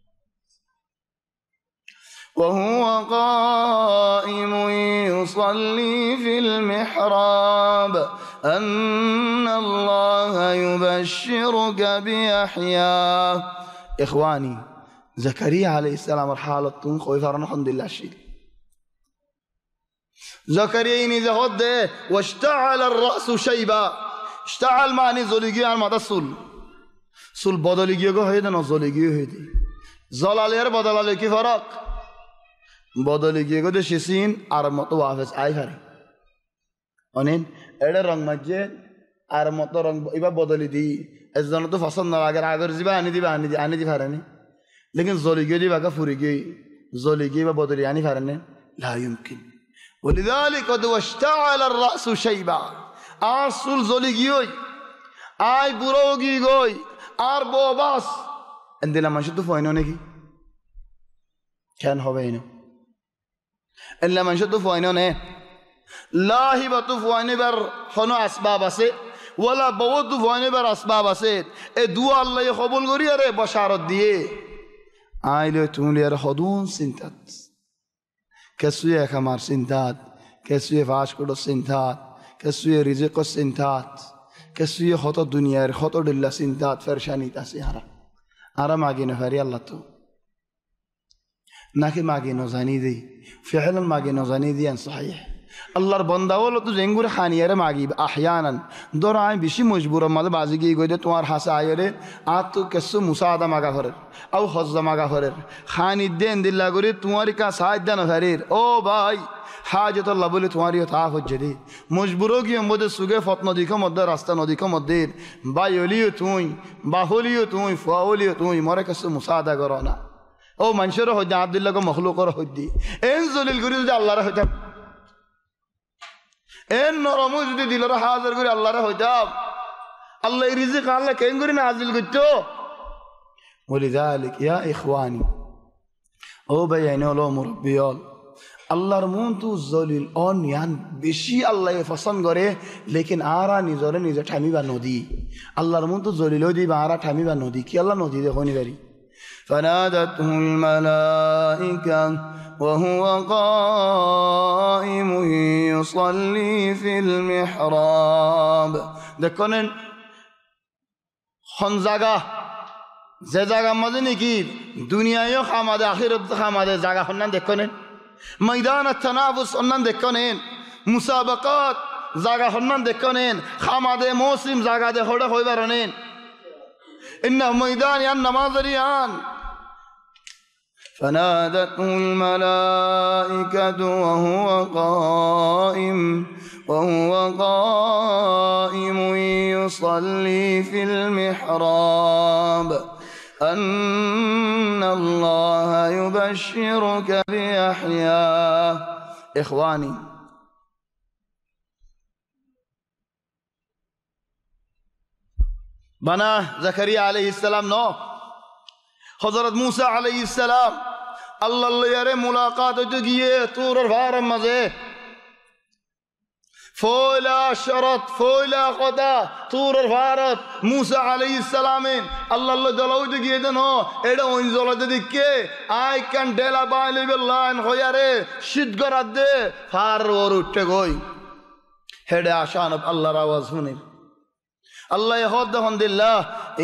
وهو قائم يصلي في المحراب أن الله يبشرك بيحيى إخواني زكريا عليه السلام حالتون خوي فرنا الحمد لله الشيء زكريا إني زهد واشتعل الرأس شيبا اشتعل معني زوليجي على مدى السول سول بدليجي جو هيدا نزوليجي هيدا زلالير بدلالي كي فرق بدليجي جو ده شسين أرمتو وافز أي فرق أنين এড়ে রং মাঝে আর মতো রং এবার বদলি দিই এর জন্য তো পছন্দ না আগে আগের যাবা আনি দিবা আনি আনি দি পারেনি লেকিন জলি গিয়ে দিবা কা ফুরি গিয়ে জলি গিয়ে বা বদলি আনি পারেনি لا يمكن ولذلك قد واشتعل الرأس شيبا আর চুল জলি গিয়ে আই বুড়ো গিয়ে গই আর ববাস এন্দিলা মানুষ তো ফয়নো নাকি কেন হবে না এন্দিলা মানুষ তো ফয়নো নে لاهي بتوفاني بر خنو أسباب أسد ولا بود توفاني بر أسباب أسد الدعاء الله يقبل قريه ره بشارت دیه عائله تونی ره خدون سنتات کسوی کمار سنتات کسوی فاش کدو سنتات کسوی رزق سنتات کسوی خطا دنیا ره خطا دل سنتات فرشانی تاسی هرا هرا ماگی نفری الله تو ناكي ماگی نزانی دی فعلا ماگی نزانی دی ان صحیح الله ربنا ولا تزنجور خانيره ماجيب أحيانا دور عين بيشي مجبورة ماذا بعضي كي يقول ده توار حاسة عيره آتو كسو مساعدة ماجا فرر أو خزة ماجا فرر خاني الدين دل لغوري تواري كا ساعدة نفرير أو باي حاجة الله بولي تواري وتعاف الجدي مجبورو كي يوم بده سوغة فاطمة ديكا مدة راستا نديكا مدة بايوليو توين باهوليو توين فاوليو توين مارا كسو مساعدة كرانا أو منشره هدي عبد الله كم مخلوق ره هدي انزل الجريل ده الله ره هدي إن رموز دي دل را حاضر قولي الله را حجاب الله يرزق الله كين قولي نازل قلتو ولذلك يا إخواني أو بياني الله مربيال আল্লাহর মন তো জলিল অনিয়ান বেশি আল্লাহ পছন্দ করে লেকিন আরা নিজরে নিজে ঠামিবা নদী আল্লাহর মন তো জলিল দিবা আরা ঠামিবা নদী কি আল্লাহ নদী দেখো নি পারি فنادته الملائكة وهو قائم يصلي في المحراب দেখেন কোন জায়গা যে জায়গা মধ্যে নাকি দুনিয়ায়ও খামাদে আখিরাত খামাদে জায়গা হন্নান দেখেন ময়দান তানাফুস হন্নান দেখেন মুসাবাকাত জায়গা হন্নান দেখেন খামাদে মুসলিম জায়গা দে হড়ে হইবারনেন إنه ميدان يان نماذريان فنادته الملائكة وهو قائم وهو قائم يصلي في المحراب أن الله يبشرك بيحيى إخواني بنا زكريا عليه السلام نو حضرت موسى عليه السلام الله اللي يرى ملاقات تجيه طور الفارم مزه فولا شرط فولا خدا طور الفارت موسى عليه السلام الله اللي دلو تجيه دنو ايدا وينزل تدكي I can tell about الله ان خوياره شد قرد فار ورد تقوي هذا عشان الله راوز هني الله يهدهم الله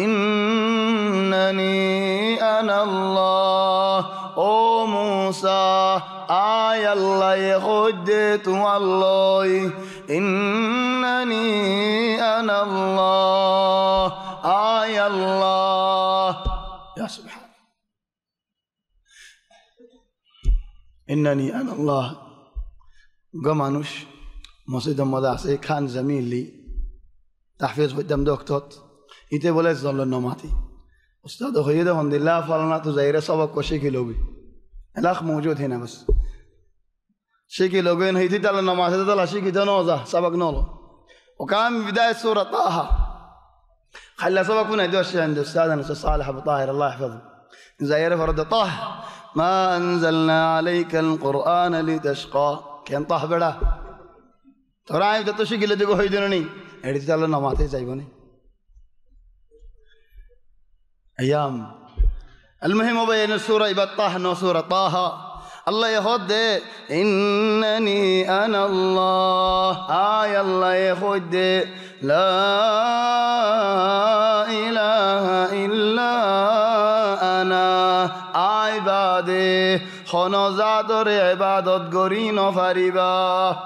إنني أنا الله أو موسى آي الله يهدت الله إنني أنا الله آي الله يا سبحان إنني أنا الله قمانوش مسجد مدرسة كان زميل لي تحفيظ قدام دكتور إنت بولس زول النوماتي أستاذ خير الحمد لله فلنا تزاير سبق وشيكي لوبي الأخ موجود هنا بس شيكي لوبي إن هيتي تلا النوماتي تلا شيكي تنوزا سبق نولو وكان بداية سورة طه خلى سبقنا يدوش عند أستاذنا صالح أبو طاهر الله يحفظه زاير فرد طه ما أنزلنا عليك القرآن لتشقى كان طه بڑا تراي تتشيكي لديكو هيدنوني এড়িতে তাহলে নামাতে যাইব না ايام المهم بين السوره بطه نو سوره طه الله يهد انني انا الله اي الله يهد لا اله الا انا عباده خنازادر عبادت گری نفریبا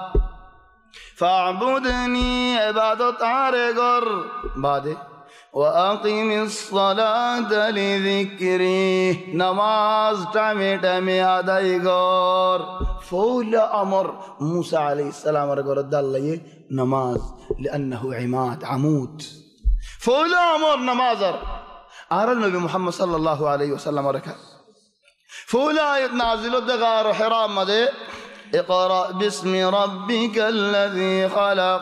فاعبدني عبادت عرقر بعده وأقم الصلاة لذكري نماز تامي تامي أدايقر فولا أمر موسى عليه السلام رقر الدالله نماز لأنه عماد عمود فولا أمر نمازر أرى النبي محمد صلى الله عليه وسلم ركع فولا آية نازل الدغار حرام مده اقرأ باسم ربك الذي خلق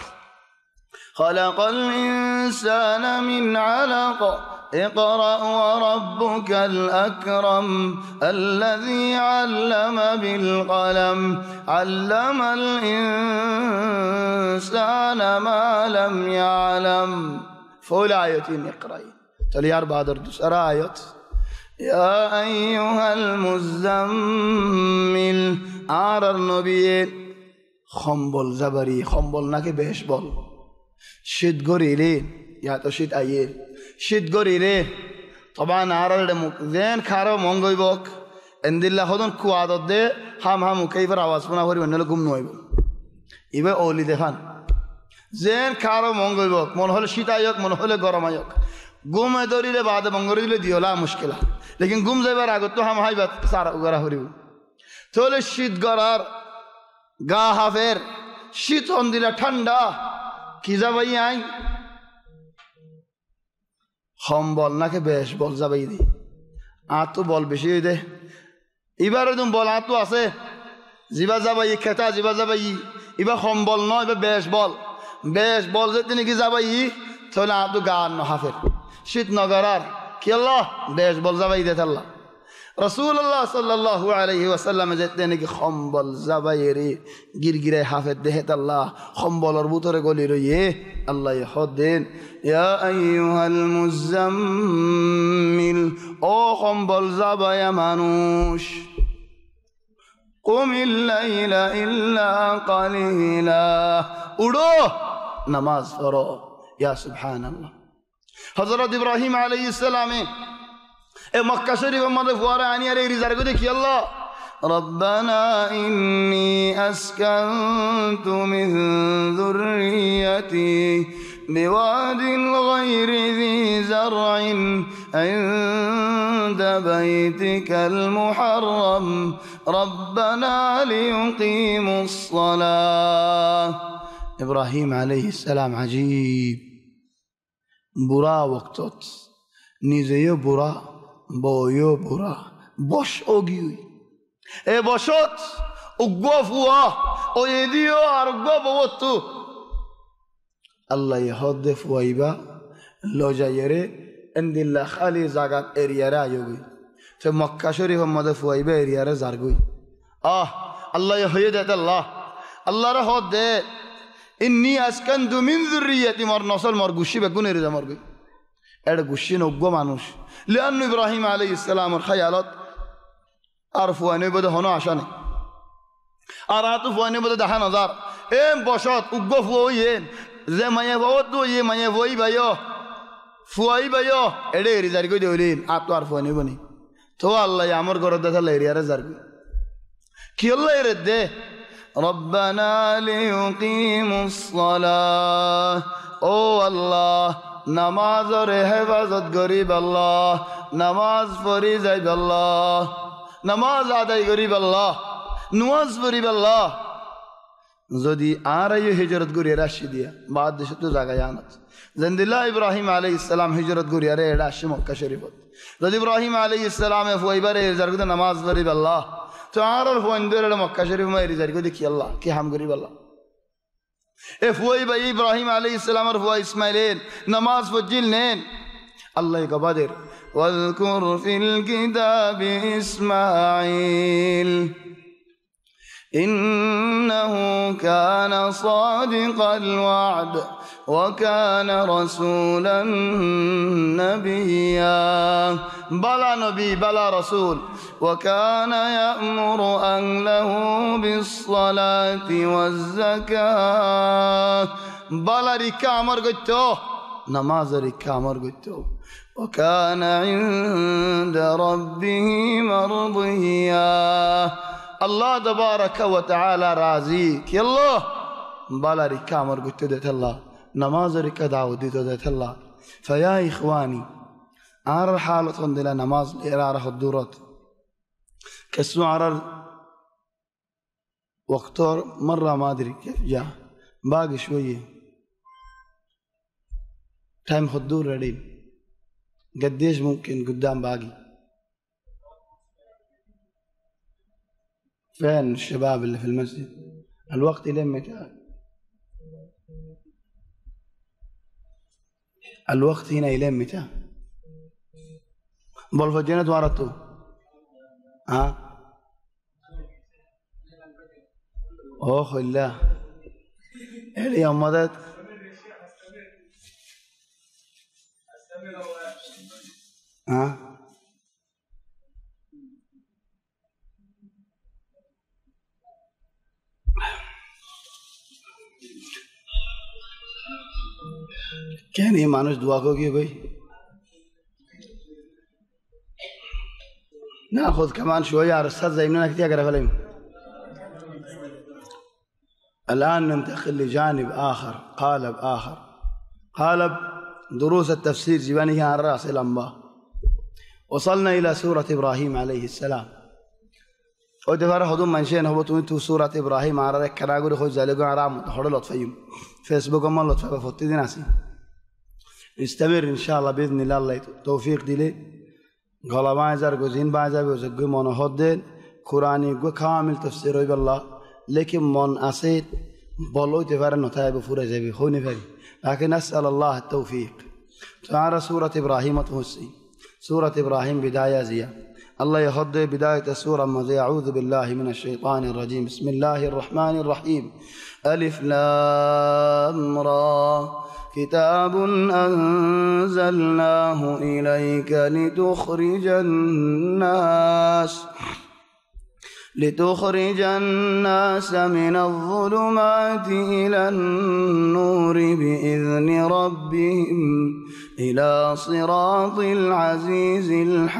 خلق الإنسان من علق اقرأ وربك الأكرم الذي علم بالقلم علم الإنسان ما لم يعلم فول آيتين اقرأي تليار بادر دوسر آيات يا أيها المزمل آر النبي خمبل زبري خمبل نكي بهش بول شد غريلي يا تو شد أيه شد غريلي طبعا آر المك زين خارو مونغوي بوك عند الله خدون كوادو ده هم هم كيف رواس بنا هوري بنلو غم نويبو إبه أولي دهان زين خارو مونغوي بوك من هول شيتا يوك من هول غرام يوك غم دوري له بعد مونغوري له ديولا مشكلة लेकिन गुम जाइबार आगे तो हम हाई बात सारा उगरा हो रही हूँ थोड़े शीत गरार गा हाफेर शीत हम दिला ठंडा किजा भाई आई हम बोलना के बेश बोल जा भाई दी आ तो बोल बेशी दे इबार तुम बोल आ तो आसे जीवा जा भाई कहता जीवा जा भाई इबा हम बोल ना इबा बेश बोल बेश बोल से तीन किजा भाई थोड़ा आ तो गान ना हाफेर शीत नगरार कि अल्लाह बेश बोल जा भाई दे अल्लाह রাসূলুল্লাহ সাল্লাল্লাহু আলাইহি ওয়াসাল্লাম যেতেন কি খম্বল জাবাইরে গিরগিরে হাফেদ দেহেত আল্লাহ খম্বলর ভিতরে গলি রইয়ে আল্লাহ হদেন ইয়া আইয়ুহাল মুজাম্মিল ও খম্বল জাবায়া মানুষ কুমিল লাইলা ইল্লা কালিলা উড়ো নামাজ পড়ো ইয়া সুবহানাল্লাহ হযরত ইব্রাহিম আলাইহিস সালামে এ মক্কা শরীফের মধ্যে ফুয়ারা আনিয়ারে রিজার করে দেখি আল্লাহ রব্বানা ইন্নী আসকানতু মিন যুররিয়্যাতি বিওয়াদিন গায়রি যী যারইন ইনদা বাইতিকাল মুহাররম রব্বানা লিয়ুকিমুস সালাহ ইব্রাহিম আলাইহিস সালাম আজীব বুরা ওয়াক্তত নিজেও বুরা বইও বুড়া বস অগি এ বসত উগ্গ ফুয়া ও এদিও আর ববতু আল্লাহ হদে ফুয়াইবা লজাইরে এন্দিল্লা খালি জাগাত এরিয়ারে আয়োগি সে মক্কা শরীফের মধ্যে ফুয়াইবা এরিয়ারে জারগুই আহ আল্লাহ হয়ে দেয় আল্লাহ আল্লাহর হদ দে ইন্নী আসকানতু মিন যুররিয়্যাতি মর নসল মর গুশি বেগুনের যা মরবি এটা গুশি নগ্য মানুষ লিয়ান্নু ইব্রাহিম আলাইহিস সালামের খায়ালত আর ফুয়ানি বদে হনো আশা নেই আর আতু ফুয়ানি বদে দেখা নজার এ বসত উগ্গ ফুয়েন যে মায়ে বহুত তো ইয়ে মায়ে বই বাইও ফুয়াই বাইও এডে এরি জারি কই দেউলিন আতু আর ফুয়ানি বনি তো আল্লাহ আমার ঘরে দেখা এরিয়ারে জারবি কি আল্লাহ এর দে রব্বানা লিয়ুকিমুস সালাহ ও আল্লাহ নামাজের হেফাজত গরিব আল্লাহ নামাজ পড়ি যাইব আল্লাহ নামাজ আদায় গরিব আল্লাহ নুয়াজ পড়িব আল্লাহ যদি আর এই হিজরত করি রাশি দিয়া বাদ দেশে তো জায়গায় আনাত জেন্দিল্লাহ ইব্রাহিম আলাইহিস সালাম হিজরত করি আরে এটা আসে মক্কা শরীফত যদি ইব্রাহিম আলাইহিস সালামে ফুয়াইবারে জারগুদে নামাজ পড়িব আল্লাহ তো আর ফুয়াইন্দর মক্কা শরীফ মাইরি জারগু দেখি আল্লাহ কি হাম গরিব আল্লাহ এ ফুয়াই ভাই ইব্রাহিম আলাইহিস সালামের ফুয়া ইসমাইলেন নামাজ পড়িলেন আল্লাহ গবাদের ওয়াযকুর ফিল কিতাবি ইসমাঈল ইন্নাহু কানা সাদিকাল ওয়া'দ ওয়া কানা রাসূলান নাবিয়্যা বালা নবী বালা রাসূল ওয়া কানা ইয়া'মুরু আহলাহু বিস-সালাতি ওয়াজ-যাকাত বালা রিকা আমর গইতো নামাজ রিকা আমর গইতো ওয়া কানা ইনদা রাব্বিহি মারদিয়্যা আল্লাহ তাবারাকা ওয়া তাআলা রাজি কি আল্লাহ বালা রিকা আমর গইতো দেতে আল্লাহ নামাজ রিকা দাওয়াত দিতে দেতে আল্লাহ فيا إخواني আর حالة عندنا نماز الإرارة الدورات كسو عرر وقتور مرة ما أدري كيف جاء باقي شوية تايم خدور رديم قديش ممكن قدام باقي فين الشباب اللي في المسجد الوقت إلين متى الوقت هنا إلين متى بول فجينة وارتو ها اوه الله اليوم مدد ها क्या नहीं मानुष दुआ को की भाई ناخذ كمان شوية على الأستاذ زي مننا كتير أقرأ فيلم. الآن ننتقل لجانب آخر قالب آخر قالب دروس التفسير جبانها عن رأس الأنباء. وصلنا إلى سورة إبراهيم عليه السلام ودفر هدوم من شيء هو تويتو سورة إبراهيم على رك كنا أقول خوي زالجو عرام حول لطفيهم فيسبوك ما لطفه بفتي ناسي نستمر إن شاء الله بإذن الله الله توفيق دليل غلا بعزر جزين بعزر وزجو من هدين قرآني جو كامل تفسيره بالله لكن من أسيد بالله تفر نتائب فورة زبي خوني فري لكن نسأل الله التوفيق. تعالى سورة إبراهيم تهسي سورة إبراهيم بداية زيا الله يخض بداية السورة ماذا أعوذ بالله من الشيطان الرجيم بسم الله الرحمن الرحيم ألف لام را كتاب أنزلناه إليك لتخرج الناس لتخرج الناس من الظلمات إلى النور بإذن ربهم إلى صراط العزيز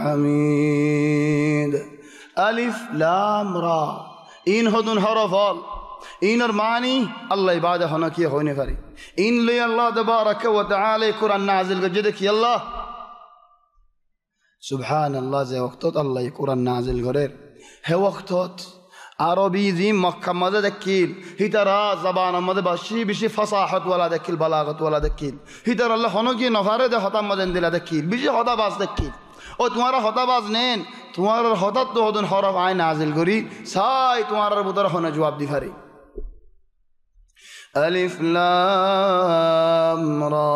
الحميد ألف لام را إن هدن حرفال إن المعني الله يبعد هناك يخوني فري إن لي الله تبارك وتعالى قرآن نازل جدك يلا سبحان الله زي وقتات الله قرآن نازل غير هي وقتات عربي ذي مكة ماذا دكيل هي ترى زبان ماذا بشي بشي فصاحة ولا دكيل بلاغة ولا دكيل هي ترى الله هنوكي نفارد خطا مدن دل دكيل بشي خطا باز دكيل और तुम्हारा होता बाज नेन तुम्हारा होता तो होदन हरफ आए नाजिल करी साई तुम्हारा बुतर होना जवाब दिखारी अलिफ लाम रा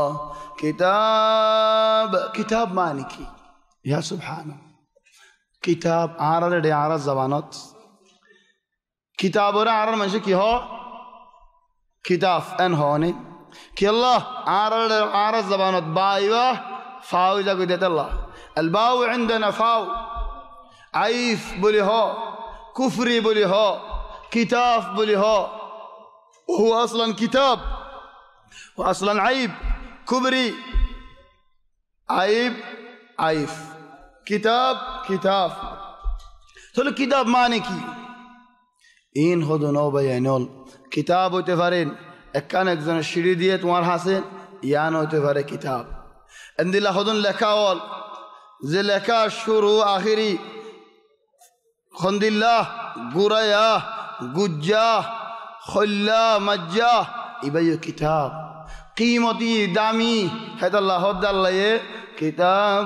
किताब किताब मानी की या सुभान किताब आरर डे आरर ज़बानत किताब और आरर मंशे की हो किताब एन होने कि अल्लाह आरर आरर ज़बानत बाईवा फाउजा को देता अल्लाह الباو عندنا فاو عيف بولي هو كفري بولي هو كتاف بولي هو وهو أصلا كتاب وأصلا عيب كبري عيب عيف كتاب كتاف تقول كتاب معنى كي إن خدو نوبة ينول كتاب وتفارين اكان اكزن الشريدية تمار حسين يانو تفاري كتاب عند الله خدون لكاول زلكا شروع آخری خندillah گوریا گجا خلا مجا ইবাইও কিতাব قیمتی দামি هذا الله هذا الله كتاب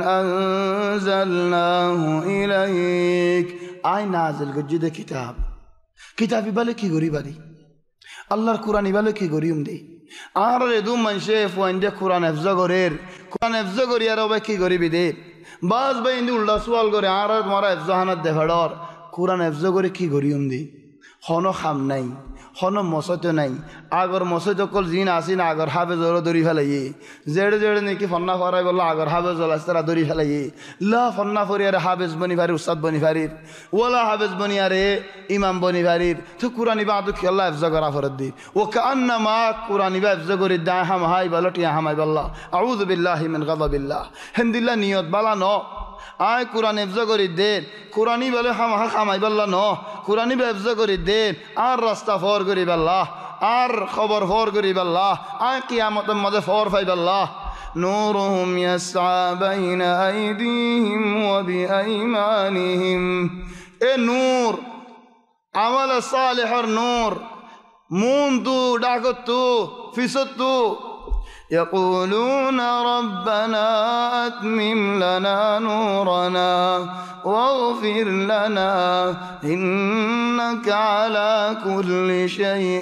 أنزلناه إليك آي نازل جد كتاب كتابي بالك غريب دي الله القرآن بالك غريب دي آره دو من شاف وانده قرآن حفظ غرير قرآن حفظ غرير رو بکی غریب دي باز به این دو سوال غری آره تمہارا حفظ هنات دهدار قرآن حفظ غری کی غريب دي خانو خم نی خانو مسات نی اگر مسات کل زین آسین اگر حافظ رو دوری فلایی زیر زیر نیکی فنا فارای بالله اگر حافظ ولا استرا دوری فلایی لا فنا فوری اره حافظ بنی فاری استاد بنی فاری ولا حافظ بنی اره امام بنی فاری تو قرآنی بعدو که الله حفظ غرا فرد دی و کأنما قرآنی بعد حفظ غری دا هم های بالات یا هم های بالله اعوذ بالله من غضب الله هند الله نیات بالا نو آی قرآن حفظ غری دین قرآنی بالا هم ها هم های بالله نو قرآنی به حفظ غری دین آر راستا فور غری بالله آر خبر فور غری بالله آی قیامت مد فور فای بالله نورهم يسعى بين أيديهم وبأيمانهم اے نور عمل صالح النور موندو داكتو فيستو يقولون ربنا أتمم لنا نورنا واغفر لنا إنك على كل شيء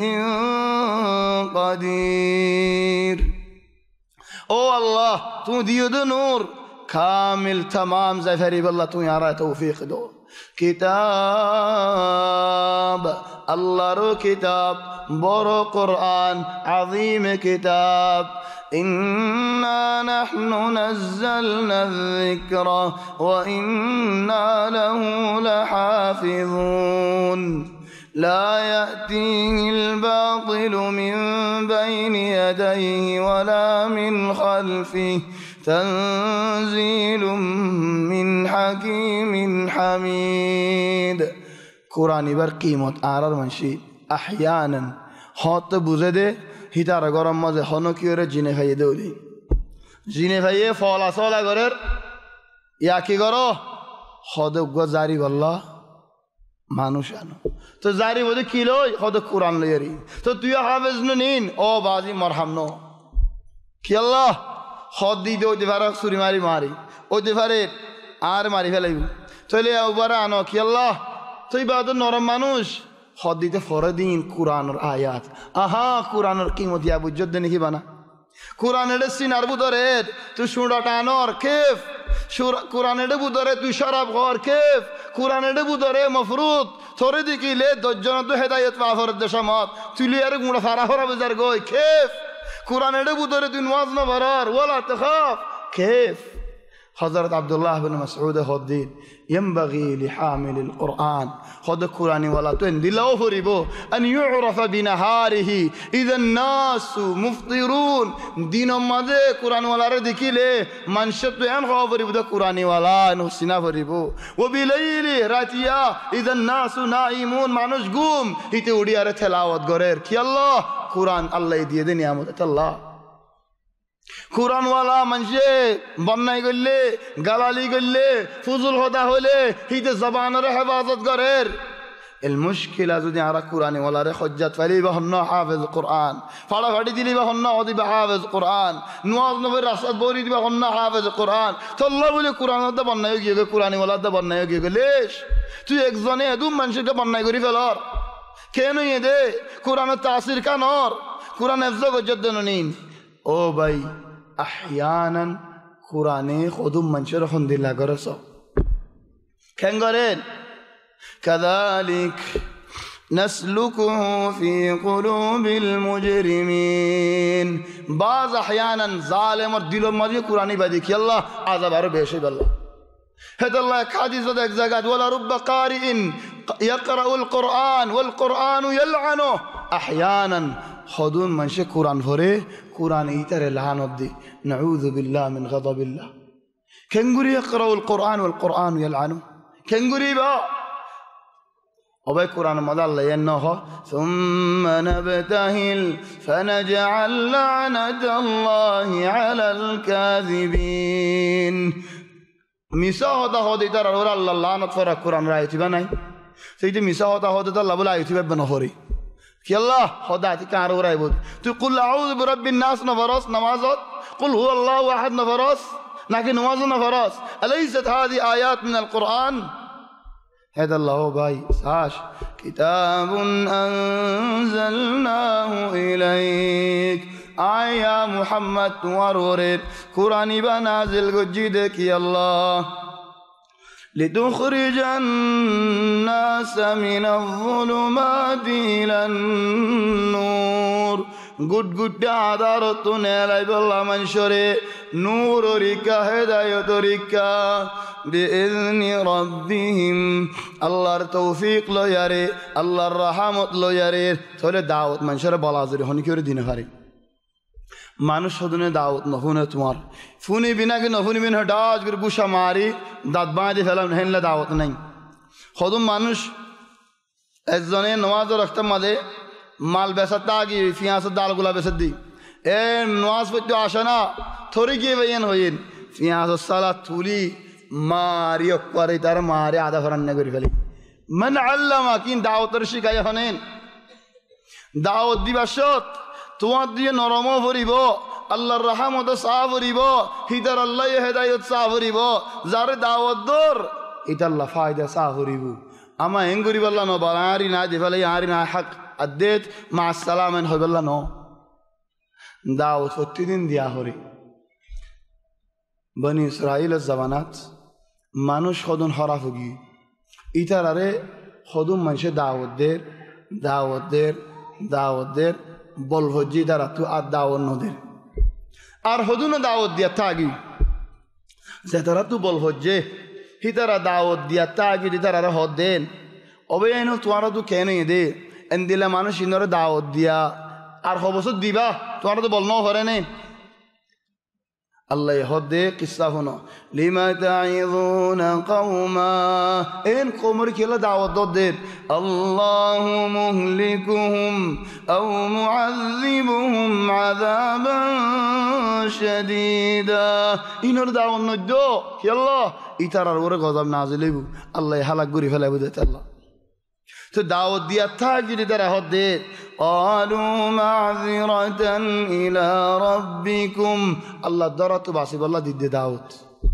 قدير او الله تو دیو دو نور کامل تمام زفری بالله تو یارا توفیق دو كتاب الله رو كتاب برو قرآن عظيم كتاب إنا نحن نزلنا الذكر وإنا له لحافظون لا يأتيه الباطل من بين يديه ولا من خلفه تنزيل من حكيم حميد قرآن بر قیمت آرار منشی احیانا خاط بوزده هیتار گرم مزه خانو کیوره جینه خیه دو دی جینه خیه فالا سالا گرر یاکی گرو خود گذاری بالله مانوشانو تو زاری بوده کیلوی خود قرآن لیری تو توی حافظ نین او بازی مرحم نو کی الله خود دیده او دیواره سوری ماری ماری او دیواره آر ماری فلایو تو لی او باره آنو کی الله توی بعد نورم مانوش خود دیده فردین قرآن و آیات آها قرآن و قیمت یا بجد نکی بنا قرآن رسی نربو دارد تو شوندا تانور کیف কোরআনের বুদরে তুই শরাব কর কেফ কোরআনের বুদরে মফরুত থরে দেখিলে দশজন তো হেদায়ত পাফর দেশমত তুলি আর গুড়া ফারা হরা বাজার গই কেফ কোরআনের বুদরে তুই নওয়াজ না ভরার ওয়ালা তখাফ কেফ حضرت عبد الله بن مسعود خدين ينبغي لحامل القرآن خد القرآن ولا تندي له فريبو أن يعرف بنهاره إذا الناس مفطرون دين ماذا قرآن ولا ردكي له من شط أن خافريبو ده قرآن ولا نحسنا فريبو وبليل راتيا إذا الناس نائمون مانوش قوم هيته ودي أره تلاوت غرير كي الله قرآن الله يديه ده نعمت الله কুরআনওয়ালা মানুষে বন্যাই করলে গালালি করলে ফুজুল হদা হলে হিতে জবানের হেফাজত করের এল মুশকিলা যদি আরা কুরআনওয়ালারে হজ্জাত ফালিবা হন্ন হাফেজ কুরআন ফাড়াফাড়ি দিলিবা হন্ন হদিবা হাফেজ কুরআন নওয়াজ নবীর রাসাত বরি দিবা হন্ন হাফেজ কুরআন তল্লা বলে কুরআনত বন্যাই গিয়ে কুরআনওয়ালাত বন্যাই গিয়ে লেশ তুই একজনে এদুম মানুষকে বন্যাই করি ফেলর কেন এদে কুরআনের তাসির কানর কুরআন হেফজ গজ্জত নিন ও ভাই احيانا قراني خودم منشر خندلا گرسو كن گرن كذلك نسلكه في قلوب المجرمين بعض احيانا ظالم اور دل مری قرانی بدی کہ اللہ عذاب ار بیشی بالله هذا الله حديث ذاك زغاد ولا رب قارئ يقرأ القرآن والقرآن يلعنه احيانا خودون منشه قرآن فره قرآن ايتر لعنت دي نعوذ بالله من غضب الله كنغري يقرأ القرآن والقرآن يلعنه كنغري با وباي قرآن مدى الله ينه ثم نبتهل فنجعل لعنة الله على الكاذبين মিসা হতা হতে তার আর আল্লাহ লানত ফরা কোরআন রাইতি বানাই সেইতে মিসা হতা হতে তার লাবলা আইতি বেন হরি কি আল্লাহ হদাতি কার ওরাই বল তুই কুল আউযু বিরাব্বিন নাস নফরস নামাজত কুল হু আল্লাহু আহাদ নফরস নাকি নামাজ নফরস আলাইসাত হাদি আয়াত মিন আল কোরআন هذا الله باي ساش كتاب أنزلناه إليك آية محمد ورورد قرآن بنازل جدك يا الله لتخرج الناس من الظلمات إلى النور قد قد عذرت نالي بالله منشري نور ركا هداية ركا بإذن ربهم الله التوفيق لو يري الله الرحمة لو يري تولي دعوت منشر بلازري هوني كيوري دين خاري মানুষ সদনে দাওয়াত নফুনে তোমার ফুনি বিনা কি নফুনি বিন হঠাৎ করে বুসা মারি দাঁত বাঁধি ফেলাম হেনলে দাওয়াত নাই সদম মানুষ একজনে নমাজ রাখতে মাঝে মাল বেচার তাগি পিঁয়াজের ডালগুলা বেচার দি এ নমাজ পড়তে আসে না থরি গিয়ে বেয়েন হইন পিঁয়াজের সালাদ তুলি মারি করে তার মারে আধা ফরান্না করে ফেলি মান আল্লামা কিন দাওয়াতের শিখাই হনেন দাওয়াত দিবাসত তোমার দিয়ে নরমও ভরিব আল্লাহর রহমত চাহ ভরিব হিদার আল্লাহ হেদায়ত চাহ ভরিব যারে দাওয়াত দর এটা আল্লাহ ফায়দা চাহ ভরিব আমা হেং করিব আল্লাহ ন বাড়ি না দি ফেলে আরি না হাক আদেত মা আসসালাম এন হইব ন দাওয়াত প্রতিদিন দিয়া হরি বনি ইসরাইলের জামানাত মানুষ সদন হরা ফুগি ইটার আরে সদম মানুষে দাওয়াত দের দাওয়াত দের দাওয়াত দের বল হজ্জি দ্বারা তু আর দাওয়াত নদের আর হদুন দাওয়াত দিয়া তাগি যে তারা তু বল হজ্জে হি তারা দাওয়াত দিয়া তাগি দি তারা হদ দেন অবে এন তোমার তু কেন দে এন দিলে মানুষ ইনরে দাওয়াত দিয়া আর হবসত দিবা তোমার তো বল ন হরে নেই আল্লাহ হদ দে কিসা হনো লিমা তাইযুনা কওমা এন কওমের খেলা দাওয়াত দেন আল্লাহু মুহলিকুহুম আও মুআযযিবুহুম আযাবান শাদীদা ইনর দাওয়াত নদ্দো কি আল্লাহ ইতারার ওরে গজব নাজিল হইব আল্লাহ হালাক করি ফেলাইব দেত আল্লাহ তো দাওয়াত দিয়া থাকি তারা হদ দে قالوا معذرة إلى ربكم الله درت بعصي الله ضد داود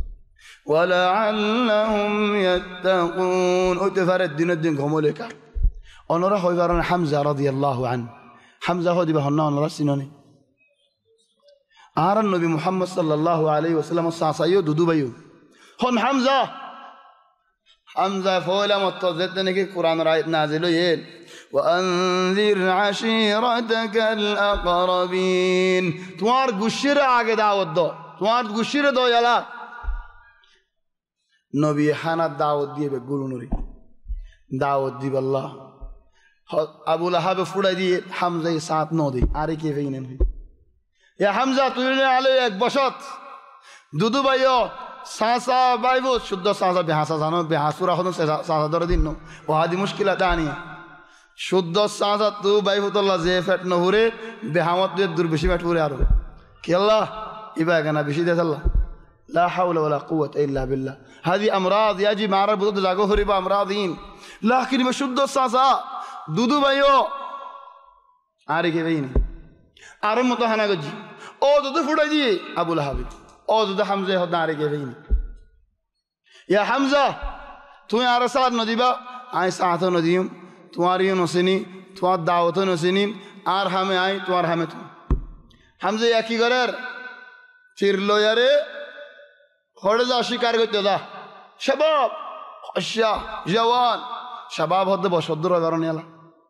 ولعلهم يتقون أتفر الدين الدين كمولك أنا راح يبارن حمزة رضي الله عنه حمزة هو دي بهنا أنا راسينوني أرى النبي محمد صلى الله عليه وسلم الصاصيو دودو بيو হন হামজা হামজা ফয়লা মত যেতে নাকি কোরআনের আয়াত নাযিল হয়েছে وأنذر عشيرتك الأقربين তোমার গুশির আগে দাওয়াত দাও তোমার গুশির দাও ইয়ালা নবী হানাত দাওয়াত দিবে গুরুনুরি দাওয়াত দিব আল্লাহ আবু লাহাব ফুড়াই দিয়ে হামজা সাথ ন দি আরে কে ফেইনেন ইয়া হামজা তুই আলে এক বসত দুদু ভাইও সাসা বাইবো শুদ্ধ সাসা বেহাসা জানো বেহাসুরা হন সাসা ধরে দিন ও হাদি মুশকিলা দানি শুদ্ধ সাসা তু বাইবুতুল্লাহ যে ফেট নহরে বেহামত দিয়ে দূর বেশি ফেট পুরে আরো কি আল্লাহ ইবা গানা বেশি দেস আল্লাহ لا حول ولا قوة إلا بالله هذه أمراض يجي معرض بضد زاغو هربا أمراضين لكن بشد الساسا دودو بايو عاري كي بيني عارم متهانا گجي او دودو فوڑا جي أبو لهب او دودو حمزة هد عاري كي بيني يا حمزة تو يا رسال نديبا آي ساعتو نديم تمہاری نسنی تمہار دعوتو نسنی آر ہمیں آئی تمہار ہمیں تو حمزة يا كي غرر تيرلو ياري خرجا শিকার করতে দা শাবাব খশা জওয়ান শাবাব হতে বছর ধরে يلا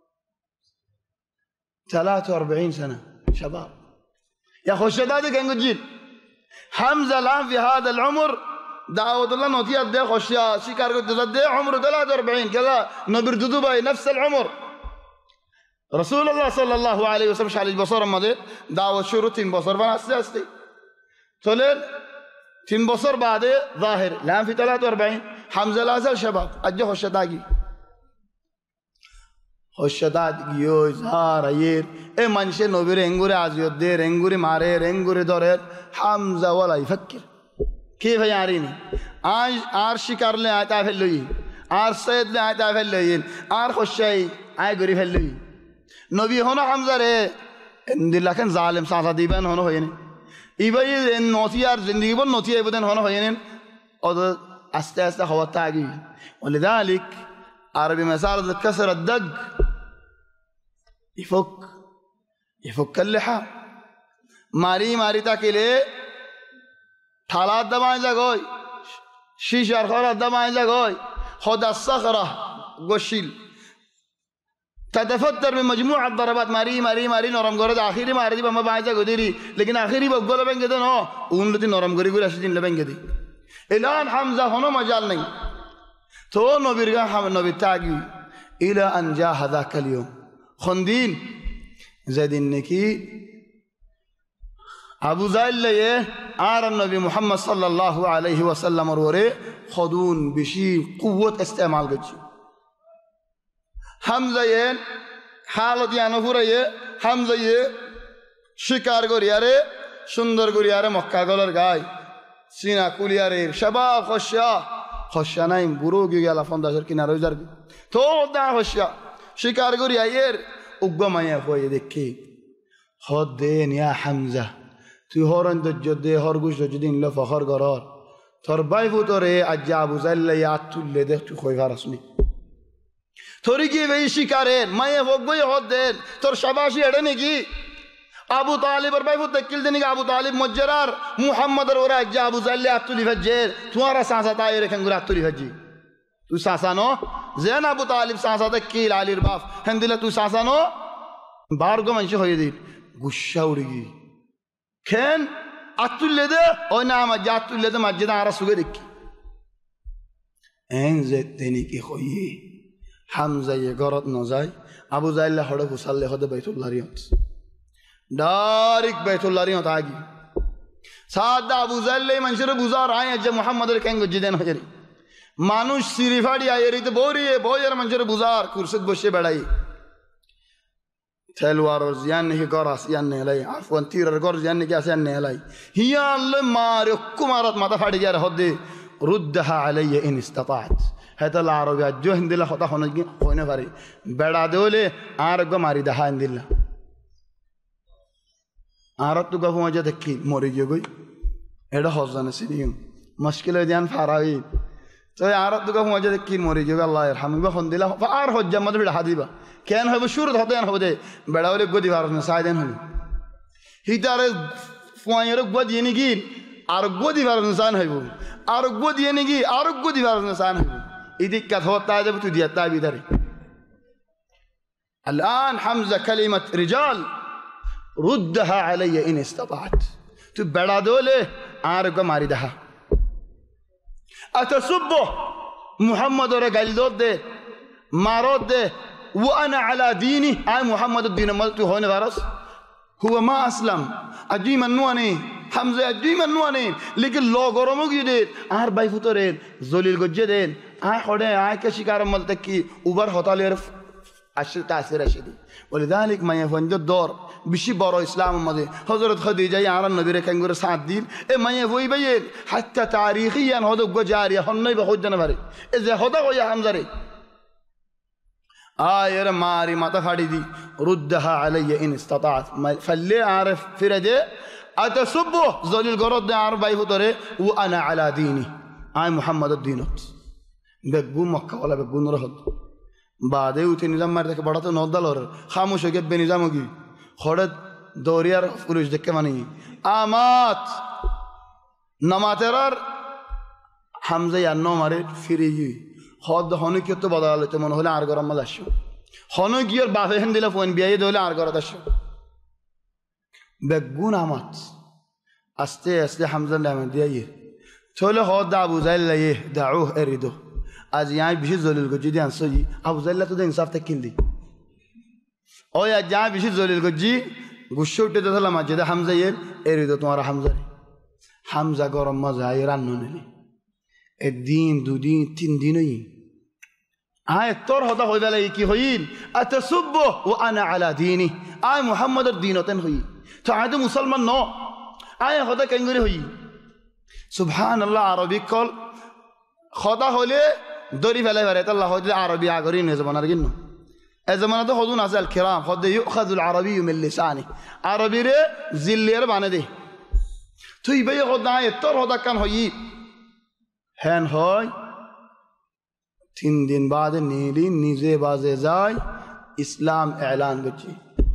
ثلاثة وأربعين سنة شباب يا خشا دادي كان جيل حمزة الآن في هذا العمر دعوة الله نوتيات ده خشا شكار قد ده عمره ثلاثة وأربعين كذا نبر دبي نفس العمر رسول الله صلى الله عليه وسلم على البصر ما ده دعوة شروطين بصر بنا أساسي تولين تين بصر بعد ظاهر الآن في ثلاثة وأربعين حمزة لا زال شباب أجه خشا داقي خشا داقي يوز هار يير إيه منشي نبير إنغوري عزيود دير إنغوري مارير إنغوري دورير حمزة ولا يفكر كيف يعريني آج آر شكار لي آتا في اللوي آر سيد لي آتا في اللوي آر خشاي آي غري في اللوي نبي هنا حمزة رहे إن دل لكن ظالم سانسا ديبان هنا هيني إباي إن نوتيار زندگی بن نوتيار بدن هنا هينين أو أسته أسته هو تاجي ولذلك عربي مثال كسر الدق يفك يفك اللحى ماري ماري تاكله ثلاث دمائي زغوي شيشار خلاص دمائي زغوي خد الصخرة غشيل تتفتر من مجموعة ضربات ماري ماري ماري نورم غورد آخری ماري دي بما بايزا غديري لكن آخری بقول لبنگ دن هو اون لدي نورم غوري غوري أشدين لبنگ دي الآن حمزة هنا مجال نہیں تو نبيرگا هم نبي تاگي إلى أن جاء ذاك اليوم خندين زيدين نكي أبو زايل ليه آر النبي محمد صلى الله عليه وسلم وروري خدون بشي قوة استعمال گجي حمزة ين حالت يانو فريه حمزة يه شكار گورياره سندر گورياره مكة گولر گاي سينا كولياره شباب خشيا خشيا نايم بروگي گالا فنداشر كنارو جار تو دا خشيا شكار گورياير اوگا مايا فوي دكي خدين يا حمزة তুই হরন দজ্জদে হরগুশ দজ্জদিন ল ফখর গরর তোর বাই ফুতরে আজ্জা আবু জাল্লা ইয়াতুল্লে দেখ তুই কই ফারাসনি তোরি কি বেই শিকারেন মায়ে হগবই হদেন তোর শাবাশি এড়ে নাকি আবু তালিবের বাই ফুত দেখিল দেনি আবু তালিব মজ্জরার মুহাম্মদের ওরা আজ্জা আবু জাল্লা ইয়াতুলি ফজ্জের তোমারা সাসা তাই রেখেন গুরা আতুলি ফজ্জি তুই সাসানো জেন আবু তালিব সাসা দেখিল আলীর বাপ হেন্দিলা তুই সাসানো বারগো মানসি হয়ে দিল গুসা উড়ি كان أطول ده أو نعم جات أطول ده مجد عرس وجدك إنزت تاني كي خويه حمزة يجارت نزاي أبو زايل له حرق وصل له هذا بيت الله رياض دارك بيت الله رياض عاجي سعد أبو زايل له منشر بوزار عين جم محمد الكينغ جدًا هجري مانوش سيرفادي عيري تبوري بوجر منشر بوزار كرسك بوشة بداي تلوار زيان هي قراص يعني لاي عفوا تير القرز يعني جالس يعني لاي هي اللي ماري كمارات ما تفعل جاره هدي ردها علي إن استطعت هذا العربي جو هندي لا خطأ هنا هنا فري بدأ دولة عرب ماري ده هندي لا عرب تو قفوا جد كي موري جوي هذا حزن سيديم مشكلة ديان فراوي تو عرب تو قفوا جد كي موري جوي الله يرحمه بخندي لا فار حج ما تبي حديبه كان هو بشور هذين هو ده بدأوا لك قدي فارس نساعدين هو هي ترى فوانيرك قد ينيجين أرجودي فارس نسان هاي আরোগ্য দিয়ে নাকি আরোগ্য দিবার সান ইদিক কাজ হতা যাব তুই দিয়া তা বিদারে الآن حمزة كلمة رجال ردها علي إن استطعت تبعد دوله عارق ماردها أتسبه محمد رجال ده مارود ده وأنا على ديني أي محمد الدين ملته هون فارس هو ما أسلم أجي منواني حمزة أجي منواني لكن لو غرامو جديد آر باي فتورين زوليل جديد آي خده آي كشيكار ملتكي أوبر هطال يعرف عشر تأثير أشدي ولذلك ما يفند الدور بشي برا إسلام ماضي حضرت خديجة يعرف النبي كانغور سعد دين إيه ما يفوي بيجي حتى تاريخيا هذا جارية هني بخود جنباري إذا هذا هو يا حمزة آير ماري ما تفادي دي ردها علي إن استطعت فاللي عارف فرده أتسبه زول الجرد ده عارف باي فتره وأنا على ديني أي محمد الدينات بقول مكة ولا بقول نرهد بعده وتي نظام مرده که بڑا تو نودال اور خاموش ہوگیت بے نظام ہوگی خورد دوریار فروش دکھے مانی آمات نماترار حمزه یانو ماره فریگی خود هنو کیو تو بداله تو من هله آرگارم مداشو هنو گیر بافه هندیل فون بیایی دوله آرگار داشو بگون آمات استه استه حمزه نمیدیه توله خود دعو زایل لیه دعوه اریدو از یای بیشی زلیل گوجی دیان سوی ابو زلیل تو انصاف تکیندی او یا جای بیشی زلیل گوجی گوشوٹے تو سلام اجدا حمزه یہ اریدو تمہارا حمزه حمزه گرم مزه ایران نونلی الدين دو دين تين ديني آية تور هذا هو ذلك كي هين أتسبه وأنا على ديني آية محمد الدين تنهي تعاد مسلمان نو آية هذا كنغري هي سبحان الله عربي كل خدا هله دوري فلا فريت الله هذا عربي عقرين زمان أرجينه الزمان ده خذون هذا الكرام خد يأخذ العربي من لسانه عربي ره زلير بانده تو يبي خدا آية تور هذا كان هي هن هاي تين دين بعد نيلي نيزه بازه زاي إسلام إعلان بجي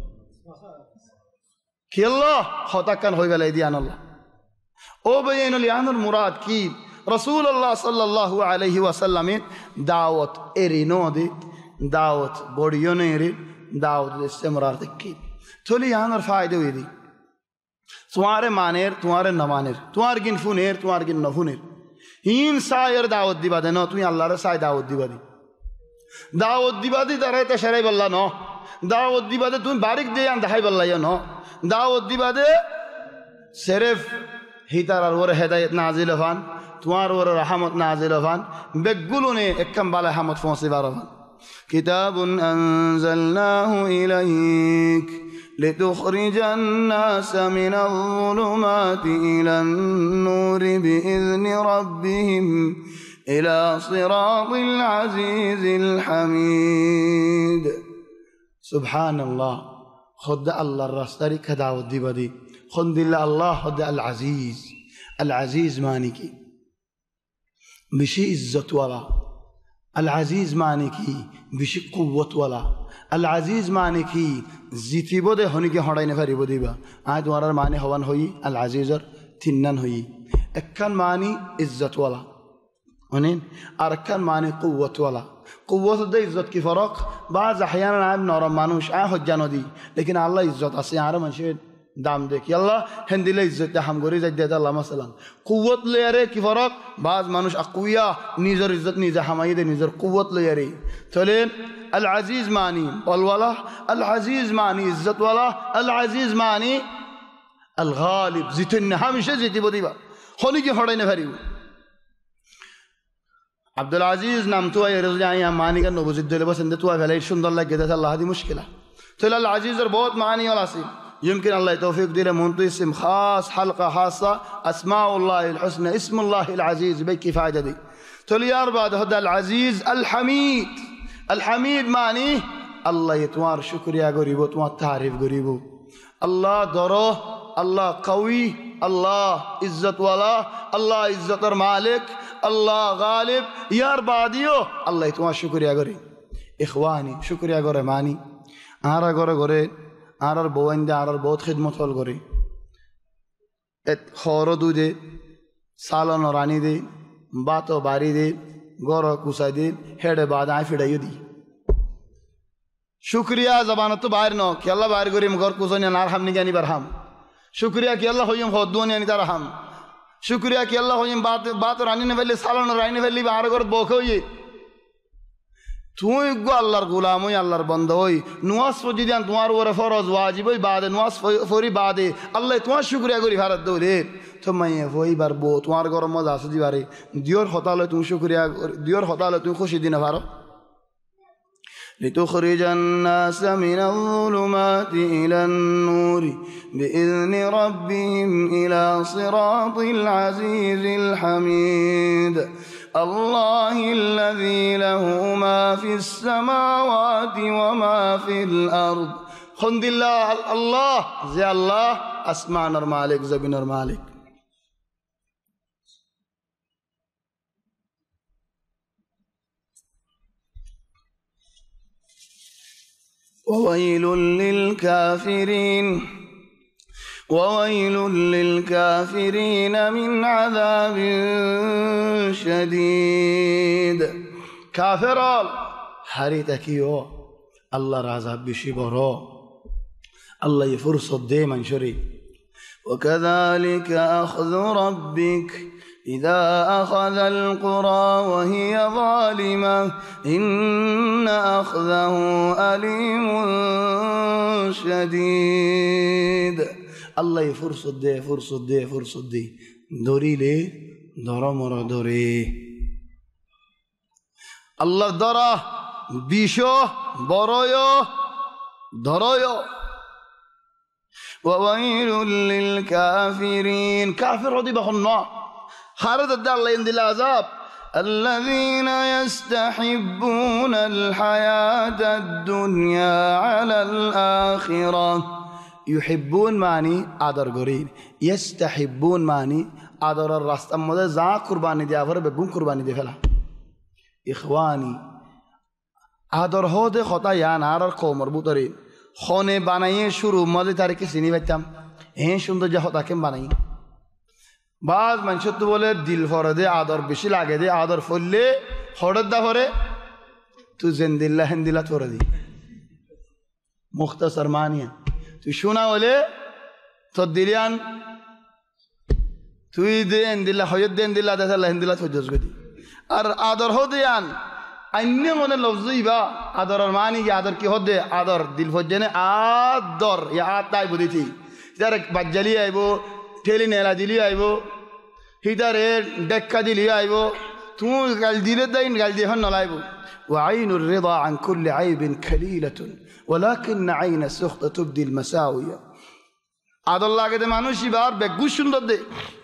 كي الله خطا كان هوي بلاي ديان الله أو بيين ليان المراد كي رسول الله صلى الله عليه وسلم دعوت إرينو دي دعوت بوريون إري دعوت الاستمرار تكي تولي يان الفائدة ويدي توارے مانیر توارے نمانیر توار گن فونیر توار گن نفونیر این سایر دعوت دی باده نه توی الله را سای دعوت دی بادی دعوت دی بادی داره تشریع بالله نه دعوت دی باده توی باریک دیان دهای بالله یا نه دعوت دی باده صرف هیتار ور هدایت نازل فان توار ور رحمت نازل فان بگلونه اکم بالا رحمت فونسی بارفان كتاب أنزلناه إليك لتخرج الناس من الظلمات إلى النور بإذن ربهم إلى صراط العزيز الحميد سبحان الله خد الله الرسالة كدعوة دي بدي خد الله خد العزيز العزيز مانكي بشي عزت ولا العزيز مانكي بشي قوة ولا العزيز مانكي زيتي بده هوني كي هراي نفري بدي با عاد ورار ماني هوان هوي العزيزر تنن هوي اكن ماني عزت ولا هنين اركن ماني قوة ولا قوة ده عزت كي فرق بعض احيانا عام نور مانوش اه حجانو دي لكن الله عزت اصلا عارف منشد دام ديك يلا هندي له عزت ده هم غوري زد الله مثلا قوة ليره كي فرق بعض مانوش اقوياء نيزر عزت نيزر حماية نيزر قوة ليره تولين العزيز ماني والولا العزيز ماني عزت ولا العزيز ماني الغالب زيتن همشه زيتي بديبا خوني كي هراي نفري عبد العزيز نام تو يرز جاي ماني كان نبوز الدل بس انت تو فلاي سندر لك كده الله هذه مشكله تلا العزيز बहुत معاني ولا سي يمكن الله يتوفيق ديره منطق اسم خاص حلقه خاصه اسماء الله الحسنى اسم الله العزيز بك فائده دي تولي اربعه هذا العزيز الحميد الحميد معني الله يتوار شكر يا غريبو تو تعريف غريبو الله درو الله قوي الله عزت والا الله عزت مالك الله غالب يا بعديو الله يتوار شكر يا غري اخواني شكر يا غري ماني ارا غري غري ارا بوند ارا बहुत خدمت غري ات خورو دو دي سالن راني دي বাতো বাড়ি দে গড় কুসাই দে হেডে বাদ আয় ফিরাইও দি শুক্রিয়া জবানত তো বাইর ন কি আল্লাহ বাইর করিম গড় কুসনি আর হামনি জ্ঞানী বার হাম শুক্রিয়া কি আল্লাহ হইম হদ্দুয়ানি আনি তার হাম শুক্রিয়া কি আল্লাহ হইম বাত বাত রানি নে ফেললে সালান রানি ফেললি আর গড় বক হইয়ে তুই গো আল্লাহর গোলাম ওই আল্লাহর বন্ধ ওই নুয়াজ ফজি দিয়ান তোমার উপরে ফরজ ওয়াজিব ওই বাদে নুয়াজ ফরি বাদে আল্লাহ তোমার শুক্রিয়া করি ভারত দৌড়ে তো মাইয়ে হই বারবো তোমার গরম মজা আছে দিবারে দিওর হতালে তুমি শুক্রিয়া দিওর হতালে তুমি খুশি দিনে ভারো لتخرج الناس من الظلمات إلى النور بإذن ربهم إلى صراط العزيز الحميد الله الذي له ما في السماوات وما في الأرض خند الله الله زي الله أسمعنا المالك زبنا المالك وويل للكافرين وويل للكافرين من عذاب شديد كافر حريتكيو الله رازق بشبرو الله يفرص دائما شري وكذلك أخذ ربك إذا أخذ القرى وهي ظالمة إن أخذه أليم شديد الله يفرص دي فرص دي فرص دي دوري لي دورا مرا دوري الله دورا بيشو برويو درويو وويل للكافرين كافر ودي بخنا خارج الله يندي العذاب الذين يستحبون الحياة الدنيا على الآخرة يحبون معني آدر غرين يستحبون معني آدر الرست أما ده زا قرباني دي آفر بقوم قرباني دي فلا إخواني آدر هو ده خطا يان آدر قوم مربوط رين خونه بانايه شروع ماذا تاريخ سيني بتام هين شندو جه خطا كم بانايه بعض من شد بوله دل فرده آدر بشی لگه ده آدر فله خورد ده فره تو زندله هندله توردی مختصر معنیه تو شونا وله تو دیلیان توی ده هندله خیاد ده هندله ده تله هندله تو جز گدی ار آدر هودیان اینه من لفظی با آدر معنی که آدر کی هوده آدر دل فجنه آدر یا آد تای بودی تی جاره بجلی ایبو ঠেলি নেলা দিলি আইব হিদারে ডেক্কা দিলি আইব তুমি গাল দিলে দাইন গাল দিয়ে নলাইব وعين الرضا عن كل عيب كليلة ولكن عين السخط تبدي المساوية عاد الله كده মানুষই বার বেগুস সুন্দর দে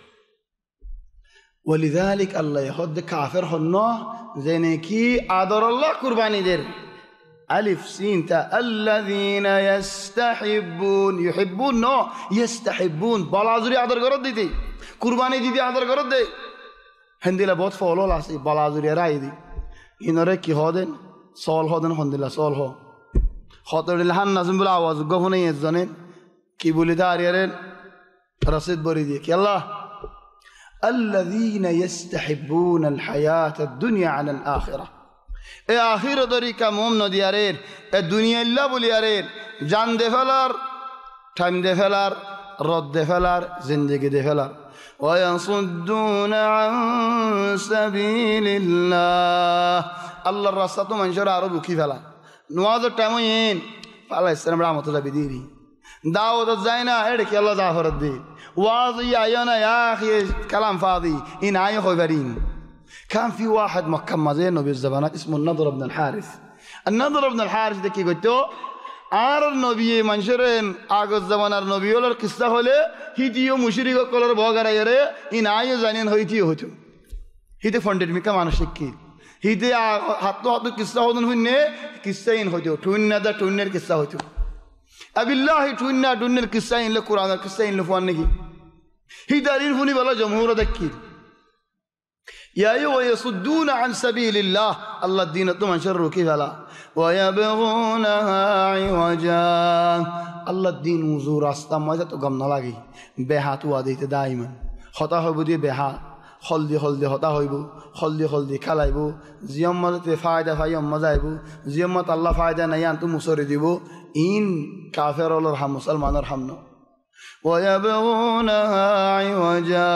ولذلك الله يهد كافر হন্না জেনে কি আদর আল্লাহ কুরবানি দের ألف سين تا الذين يستحبون يحبون نو يستحبون بالازوري عذر قرد دي قرباني دي دي عذر قرد دي هندلا بوت فولو لاسي بالازوري راي دي ينره كي هودن سال هودن هندلا سال هو خاطر لحن نظم بلا آواز گفونه يزنن كي بولي داريرن رصيد بري دي كي الله الذين يستحبون الحياة الدنيا على الآخرة এ আখির দরি কামম নদিয়ারের এ দুনিয়া ইল্লা বলিয়ারের জান দে ফেলার টাইম দে ফেলার রদ দে ফেলার জিন্দেগি দে ফেলার ويصدون عن سبيل الله আল্লাহর রাস্তা তো মানুষের আরো বুকি ফেলা নওয়াজের টাইম ইন আল্লাহ ইসলাম রহমতুল্লাহ বিদিরি দাওয়াত যায় না এড়ে কি আল্লাহ জাফরত দি ওয়াজ ইয়া না ইয়া আখি কালাম ফাদি ইন আয় খবরিন كان في واحد مكة مزين نبي الزبانات اسمه النضر بن الحارث النضر بن الحارث ده كي قلتو آر النبي منشرين آغا الزمان النبي ولر قصة هولي هيتيو مشرق كولر بوغر يري إن آيو زانين هيتيو هتو هيتي فندر ميكا مانشك كي هيتي حتو حتو قصة هودن هنه قصة إن هتو توننا دا تونر قصة هتو أبي الله توننا تونر قصة إن لقرآن القصة إن لفوان نكي هيتي دارين فوني بلا جمهور دكير يا أيها يصدون عن سبيل الله الله الدين طمن شر كيف لا ويبغونها عوجا الله الدين وزور استم ما جت قمنا لاقي بها تو اديت دائما خطا هو بدي بها হলদি হলদি হতা হইব হলদি হলদি খেলাইব জিয়ম্মতে ফায়দা ফাই মজা আইব জিয়ম্মত আল্লাহ ফায়দা নাই আনতু মুসরি দিব ইন কাফের অলর হাম মুসলমানের হাম ন ويبغونها عوجا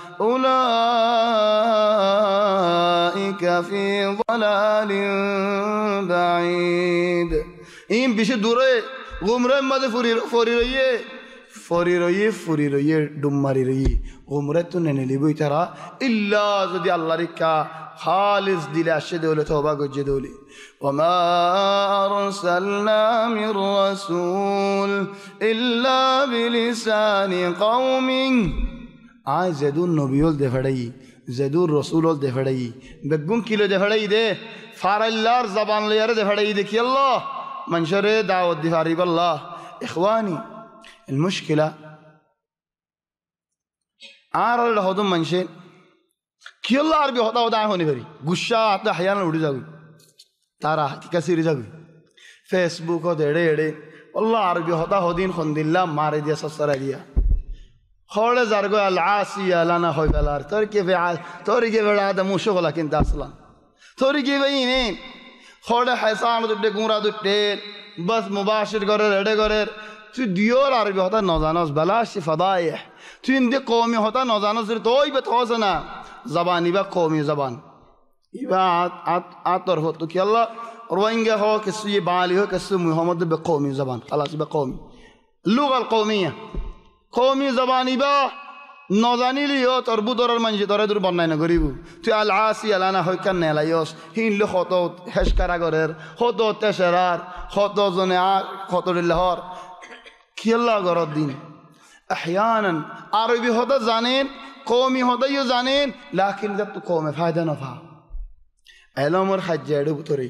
أولئك في ضلال بعيد إن بيش دورة غمرة ماذا فري فري ريه فري ريه فري ريه دماري ريه غمرة تنيني بوي ترى إلا زدي الله ركا خالص دل أشد ولا توبة جدولي وما أرسلنا من رسول إلا بلسان قوم آي زدون نبيول دفعي زدون رسول دفعي بقون كيلو دفعي ده فارلار زبان ليار دفعي ده كي الله منشر دعوة دفاري بالله إخواني المشكلة آرال لهذا منشر كي الله عربي هذا هذا هوني بري غشة هذا أحيانا ودي جاوي ترى كثير جاوي فيسبوك هذا إيه إيه والله عربي هذا هودين خند الله ماري دي سسرة ديا خالد زارجو العاصي لنا هاي بلار توري كيف عاد توري كيف هذا مو شغل لكن داسلا توري كيف ينين خالد حسان تبدأ كورا تبدأ بس مباشر قرر رده قرر تو ديور عربي هذا نازناس بلاش فضايح تو إندي قومي هذا نازناس توي بتوازنا زباني با قومي زبان يبا عط عط عطر هو تو كي الله روينجا هو كسي بالي هو كسي محمد بقومي زبان خلاص بقومي اللغة القومية قومي زباني با نازني لي هو تربو دور المنجي دور دور بناينا غريبو تو العاصي لنا هو كان نلايوس هين لو خطو هشكرا غرر خطو تشرار خطو زنيا خطو اللهار كي الله غرض دين أحيانا عربي هذا زانين قومي هذا يزانين لكن جب تو قوم فايدة نفع علم الحجة بطري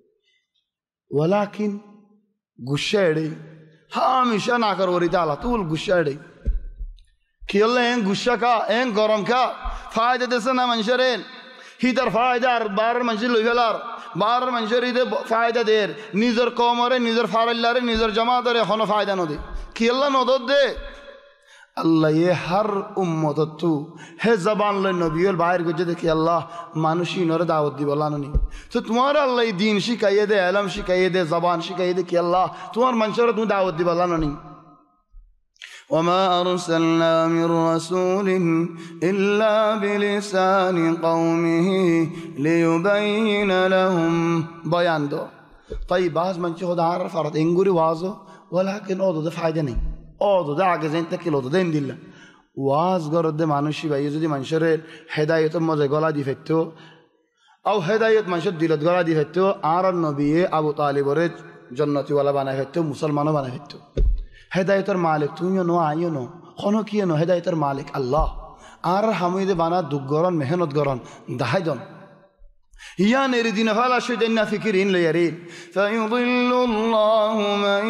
ولكن غشة هامشة ناكر وريد على طول غشة كي الله إن غشة كا إن غرام كا فايدة دسنا منشرين هيدر فايدة بار منشر لويلار بار منشر هيدر فايدة دير نيزر قومره نيزر فارلاره نيزر جماعة داره خانه فايدة نودي كي الله نودد ده الله يه هر أمة تو هه زبان له نبيول باهر گوجه که الله مانوشی نور دعوت دی بالله ننی تو تمہارا الله دین شکایت ہے علم شکایت ہے زبان شکایت ہے کہ الله تمہار منشور تو دعوت دی بالله ننی وما أرسلنا من رسول إلا بلسان قومه ليبين لهم بيان دو طيب بعض من شو ده عارف عرض إنجوري وازو ولكن أوضو ده فايدة ني أوضو ده عجزين تكيل أوضو ده إنديلا واز قرد ده مانوشي بأيزو دي منشر هداية مزا قولا دي فتو أو هداية منشر ديلت قولا دي فتو عار النبي أبو طالب ورد جنتي ولا بنا فتو مسلمانو بنا فتو هداية المالك تونيو نو آيو نو خونو كيو نو هداية المالك الله عار حميد بنا دوغوران مهنت غوران دهايدون يا نريدين فلا شدنا فكرين ليرين فيضل الله من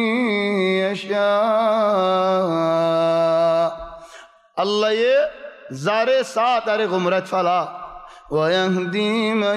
يشاء الله يه زاره سات اره غمرت فلا ويهدي من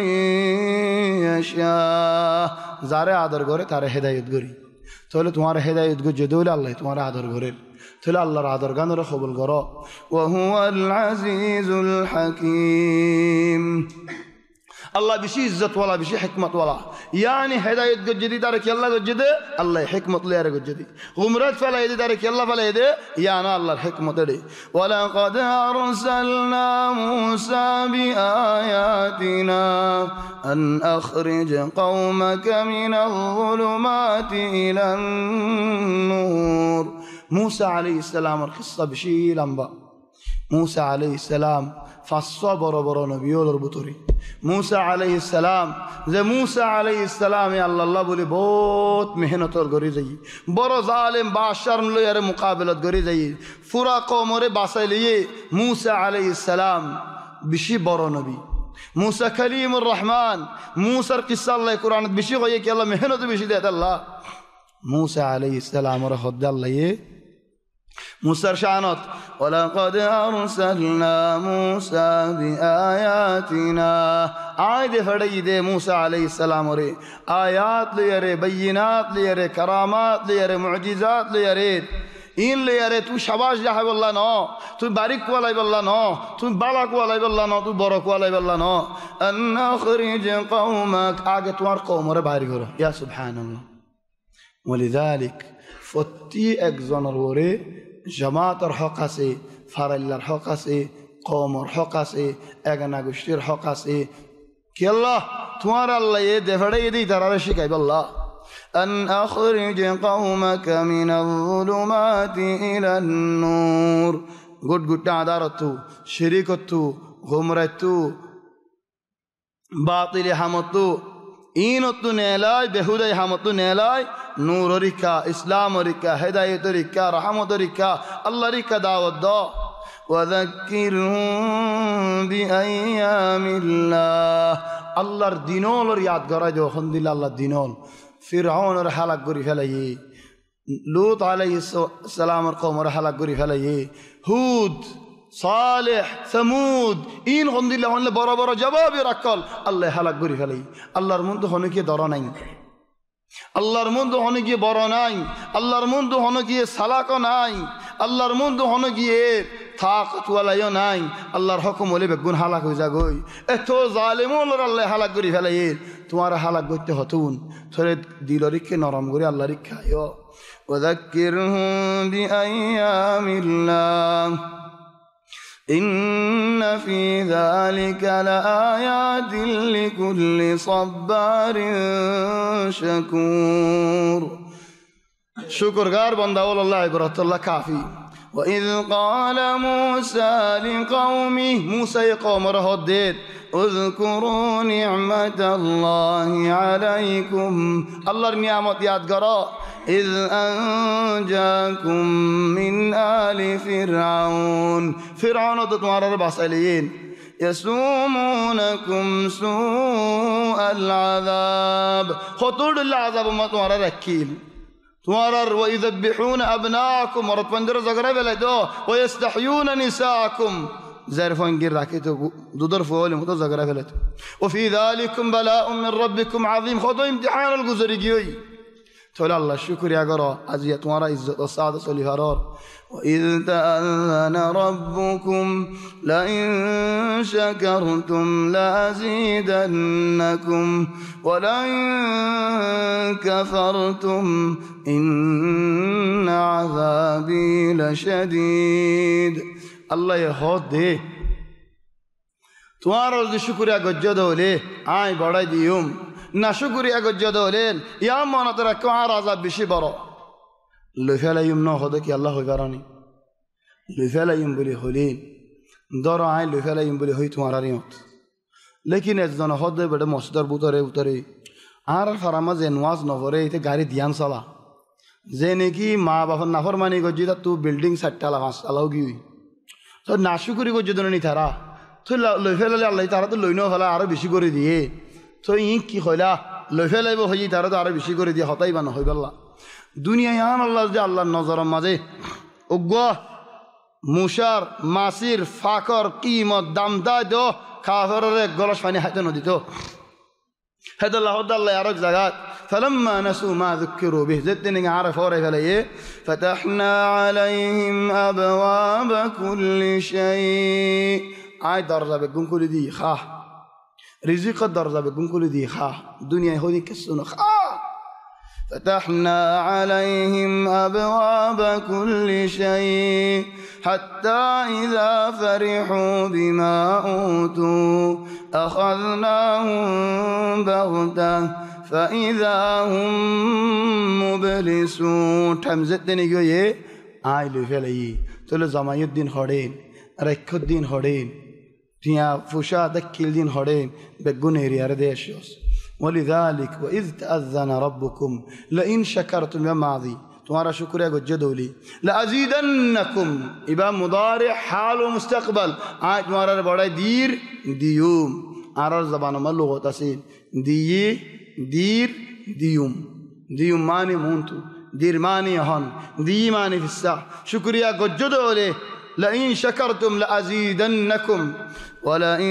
يشاء زاره آدر غوره تاره هدايت غوري تولي تمہارا هدايت غو جدول الله تمہارا آدر غوره تولي الله را آدر غان را خبل غورا وهو العزيز الحكيم الله بشي عزت ولا بشي حكمة ولا يعني هداية جديد دارك يلا جديد الله حكمة ليرك جديد غمرات فلا يدي دارك يلا فلا يدي يعني الله الحكمة داري ولقد أرسلنا موسى بآياتنا أن أخرج قومك من الظلمات إلى النور موسى عليه السلام القصة بشي لمبا موسى عليه السلام فالصبر برا نبيول البطري موسى عليه السلام زي موسى عليه السلام يا الله الله بولي بوت مهنة الغري زي برا ظالم باشر لو يره مقابلة غري زي فرا قومره باسليه موسى عليه السلام بشي برا نبي موسى كليم الرحمن موسى قصة الله القرآن بشي غيك الله مهنة بشي ده الله موسى عليه السلام رخد الله يه موسى شانات ولقد أرسلنا موسى بآياتنا آيات فريدة موسى عليه السلام وري آيات ليري بينات ليري كرامات ليري معجزات ليري ইন লেয়ারে তুই সাবাস যাহাই বললা ন তুই বারিক কোয়ালাই বললা ন তুই বালা কোয়ালাই বললা ন তুই বড় কোয়ালাই বললা ন আন্নাখরিজ কওমাক আগে তোমার কওমরে বাইর করো ইয়া সুবহানাল্লাহ ওয়ালিযালিক প্রতি একজনের ওরে জামাতের হক আছে ফারাইল্লার হক আছে কওমর হক আছে এগানা গোষ্ঠীর হক আছে কি আল্লাহ তোমার আল্লাহ এ দেফাড়ে এদি তারারে শিখাইব আল্লাহ أن أخرج قومك من الظلمات إلى النور قد قد عدارتو شريكتو غمرتو باطل حمتو إينتو نيلاي بهداي حمتو نيلاي نور ريكا إسلام ريكا هداية ريكا رحمة ريكا الله ريكا دعوة دا وذكرهم بأيام الله الله الدينول رياض قراجو خند الله الله الدينول فرعون رحلق قري فليه لوط عليه السلام القوم رحلق قري فليه هود صالح ثمود إن خند الله هن برا برا جواب ركال الله حلق قري فليه الله رمند هنكي درانين الله رمند هنكي برانين الله رمند هنكي سلاكنين الله رمند هنكي طاقت ولا يناي الله حكم ولي بكون حلق وزاغوي اتو ظالمون الله حلق قري فليه تمہارا حالت گوتے ہتون تھوڑے دیلوری کے نرم گوری اللہ رکھا یو وذکرهم بأیام اللہ ان فی ذلك لآیات لكل صبار شکور شکرگار بندہ اللہ عبرت اللہ کافی وإذ قال موسى لقومه موسى قوم رهدت اذكروا نعمة الله عليكم الله نعمت یاد کرو إذ أنجاكم من آل فرعون فرعون تو تمہارا باسلین يسومونكم سوء العذاب خطور العذاب ما تمہارا رکیل تمہارا ويذبحون أبناءكم اور پندر زگرے بلے دو ويستحيون نساءكم زارفون غير راكيتو دودر فول متو زغرا فلت وفي ذلكم بلاء من ربكم عظيم خذوا امتحان الغزريجي تقول الله شكر يا غرا ازي تمہارا عزت وسعادت صلی فرار واذ تأذن ربكم لئن شكرتم لازيدنكم ولئن كفرتم ان عذابي لشديد الله يهود دے تمہارا جو شکریہ گجد ہولے آئیں بڑھائی دیوم نا شکریہ گجد ہولے یا مانا ترکو آر عذاب بشی برو لفعل ایوم نو خدا کی اللہ ہوئی برانی لفعل ایوم بلی خولین دور آئیں لفعل ایوم بلی ہوئی تمہارا ریوت لیکن از دانا خود بڑے مصدر بوترے اترے آر فرما زینواز نفرے ایتے گاری دیان سالا زینے کی ماں باپا نفرمانی گجدہ تو بلڈنگ سٹا لگا سالاو گی ہوئی تو নাশুকরি গো যদি নি তারা তো লই ফেলালে আল্লাহ তারা তো লইনো ফেলা আরো বেশি করে দিয়ে তো ই কি কইলা লই ফেলাইব হই তারা তো আরো বেশি করে দিয়ে হতাই বান হই বললা দুনিয়ায় আন আল্লাহ যে আল্লাহর নজরের মাঝে ওগ মুশার মাসির ফাকর কিমত দাম দা দো কাফেররে গলস পানি হাতে নদী তো هذا الله هذا الله يعرف زكاة فلما نسوا ما ذكروا به زدنا عارف هوري فليه فتحنا عليهم أبواب كل شيء عاي درجة بكم كل دي خاه رزق الدرجة بكم كل دي خاه الدنيا هذه كسنة خاه فتحنا عليهم أبواب كل شيء حتى إذا فرحوا بما أوتوا أخذناهم بغتة فإذا هم مبلسون تمزتني يجي آي لفعلي تلو زمان الدين خورين ركض الدين خورين تيا فشا دكيل الدين خورين بجون هريار ديشوس ولذلك وإذ تأذن ربكم لئن شكرتم يا ماضي تمہارا شکریہ گجدولی لأزیدنکم ابا مضارع حال و مستقبل آج تمہارا بڑا دیر دیوم آرار زبان ملو ہوتا سین دیئے دیر دیوم دیوم مانی مونتو دیر مانی ہن دی مانی فسا شکریہ گجدولی لئن شكرتم لأزيدنكم ولئن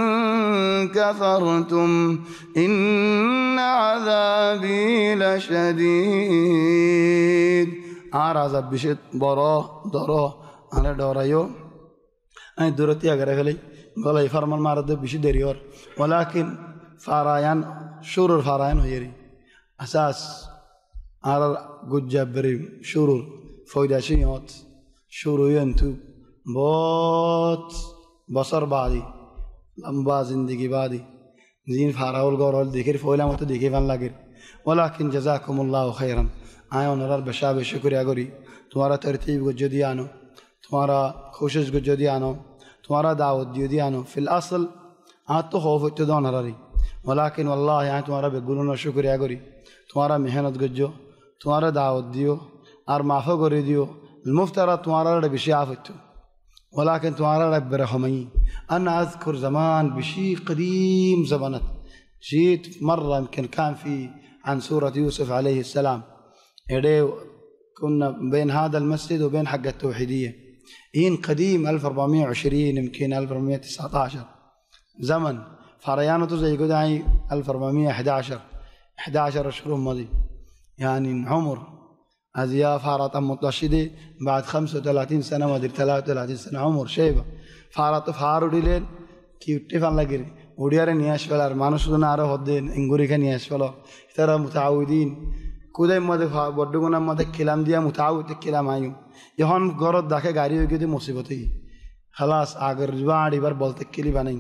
كفرتم إن عذابي لشديد আর আজাব বেশি বড় ধরো আনে ডরাইও আমি দূরতি আগারে ফেলি গলাই ফার্মার মারাতে বেশি দেরি হর ওলাকিন ফারায়ান শুরুর ফারায়ান হইয়েরি আসাস আর গুজ্জাবরি শুরুর ফয়দাশি হত শুরু হইন্তু বহুত বছর বাদি লম্বা জিন্দগি বাদি জিন ফারাউল গরল দেখে ফয়লা মতো দেখে ভাল লাগে ওলাকিন জাযাকুমুল্লাহু খাইরান আয় ওনার বেশাবে শুকরিয়া করি তোমারা তরতিব গুজ্জ দিয়ে আনো तुम्हारा कोशिश को जो दिया आनो तुम्हारा दावत जो दिया आनो फिल असल आज तो खौफ इतने दो नरारी वलाकिन वल्लाह यहाँ तुम्हारा बेगुलों ना शुक्रिया करी तुम्हारा मेहनत गुज्जो तुम्हारा दावत दियो और माफ़ो करे दियो मुफ्तरा तुम्हारा लड़ बिशी आफतो वलाकिन तुम्हारा लड़ बरहमई अन अज़कुर ज़मान बिशी कदीम ज़मानत जीत मर्रा यमकिन कान في عن سورة يوسف عليه السلام إيه كنا بين هذا المسجد وبين حق التوحيدية إن قديم ألف وأربعمائة وعشرين يمكن ألف وأربعمائة وتسعة عشر زمن فريانته زي كده ألف وأربعمائة وأحد عشر أحد عشر شهر ماضي يعني عمر أزياء فارط متشدة بعد خمسة وثلاثين سنة ما أدري ثلاثة وثلاثين سنة عمر شيبة فارط فارو ديلين كي تفهم لقري وديار نياش فلا مانوس ناره هدين إنغوري كنياش فلا ترى متعودين كده ماذا فبردونا ماذا كلام ديا متعود الكلام أيوم يهون غرض داك غاري وكده مصيبتي خلاص أجر جوار يبار بولت الكلي بناي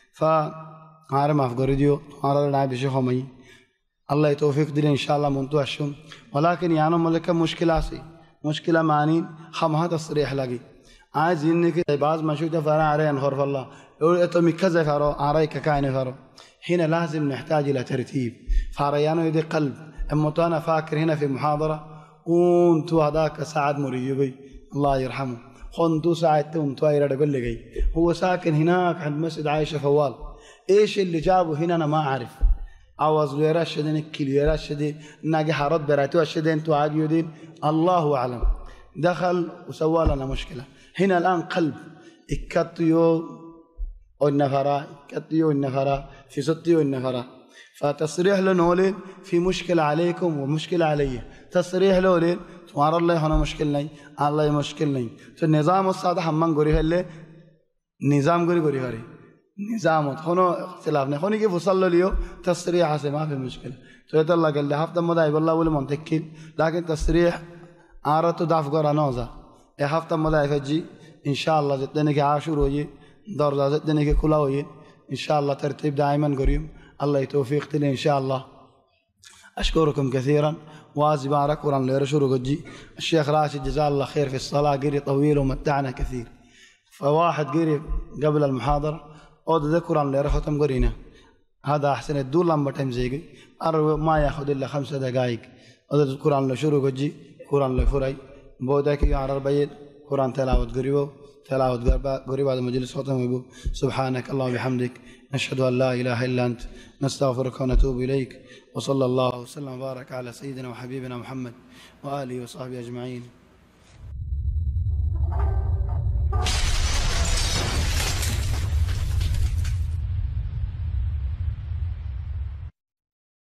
فهذا ما في غريديو هذا ناي بيشه خمي الله يتوفيق دين إن شاء الله منتو أشوم ولكن يانو ملك مشكلة سي مشكلة مانين خمها تصريح لقي عايز إنك بعض ما شو تفرع عليه نخرف الله يقول إنتو مكذا فارو عرايك كائن فارو هنا لازم نحتاج إلى ترتيب فاريانو يدي قلب أما أنا فاكر هنا في محاضرة وانتو هذاك سعد مريبي الله يرحمه خنتو ساعدتو انتو ايرا اقول لك هو ساكن هناك عند مسجد عائشة فوال ايش اللي جابه هنا انا ما اعرف عوض ويرا شدين كيلو يرا شدين ناقي حارات براتو الشدين انتو عاديو دين الله اعلم دخل وسوى لنا مشكلة هنا الان قلب اكتيو والنفرة اكتيو النفرة في ستيو النفرة فتصريح لنولين في مشكلة عليكم ومشكلة علي تصريح لولين تمہارا اللہ ہونا مشکل نہیں اللہ مشکل نہیں تو نظام السادہ ہمان گوری ہے لے نظام گوری گوری ہری نظام ہونو اختلاف نہیں ہونی کی فصل لیو تصریح سے ما في مشکل تو یہ اللہ قال لي ہفتہ مدعی بالله ولی منتکل لیکن تصریح آرتو داف گورا نوزا یہ ہفتہ مدعی فجی انشاءاللہ جتنے کے عاشور ہوئی دور جتنے کے کلا ہوئی انشاءاللہ ترتیب دائما گوریم الله يتوفيق تلي إن شاء الله أشكركم كثيرا وازي بارك وران ليرشورو قجي الشيخ راشد جزاه الله خير في الصلاة قري طويل ومتعنا كثير فواحد قري قبل المحاضرة أو تذكر عن ليرختم قرينا هذا أحسن الدول لما تمزيقي أروي ما يأخذ إلا خمسة دقائق أو تذكر عن ليرشورو قجي قران ليفري بودك يعرى البيت قران تلاوة قريبو تلاوة قريبو هذا مجلس ختم يبو سبحانك الله وبحمدك نشهد أن لا إله إلا أنت نستغفرك ونتوب إليك وصلى الله وسلم وبارك على سيدنا وحبيبنا محمد وآله وصحبه أجمعين.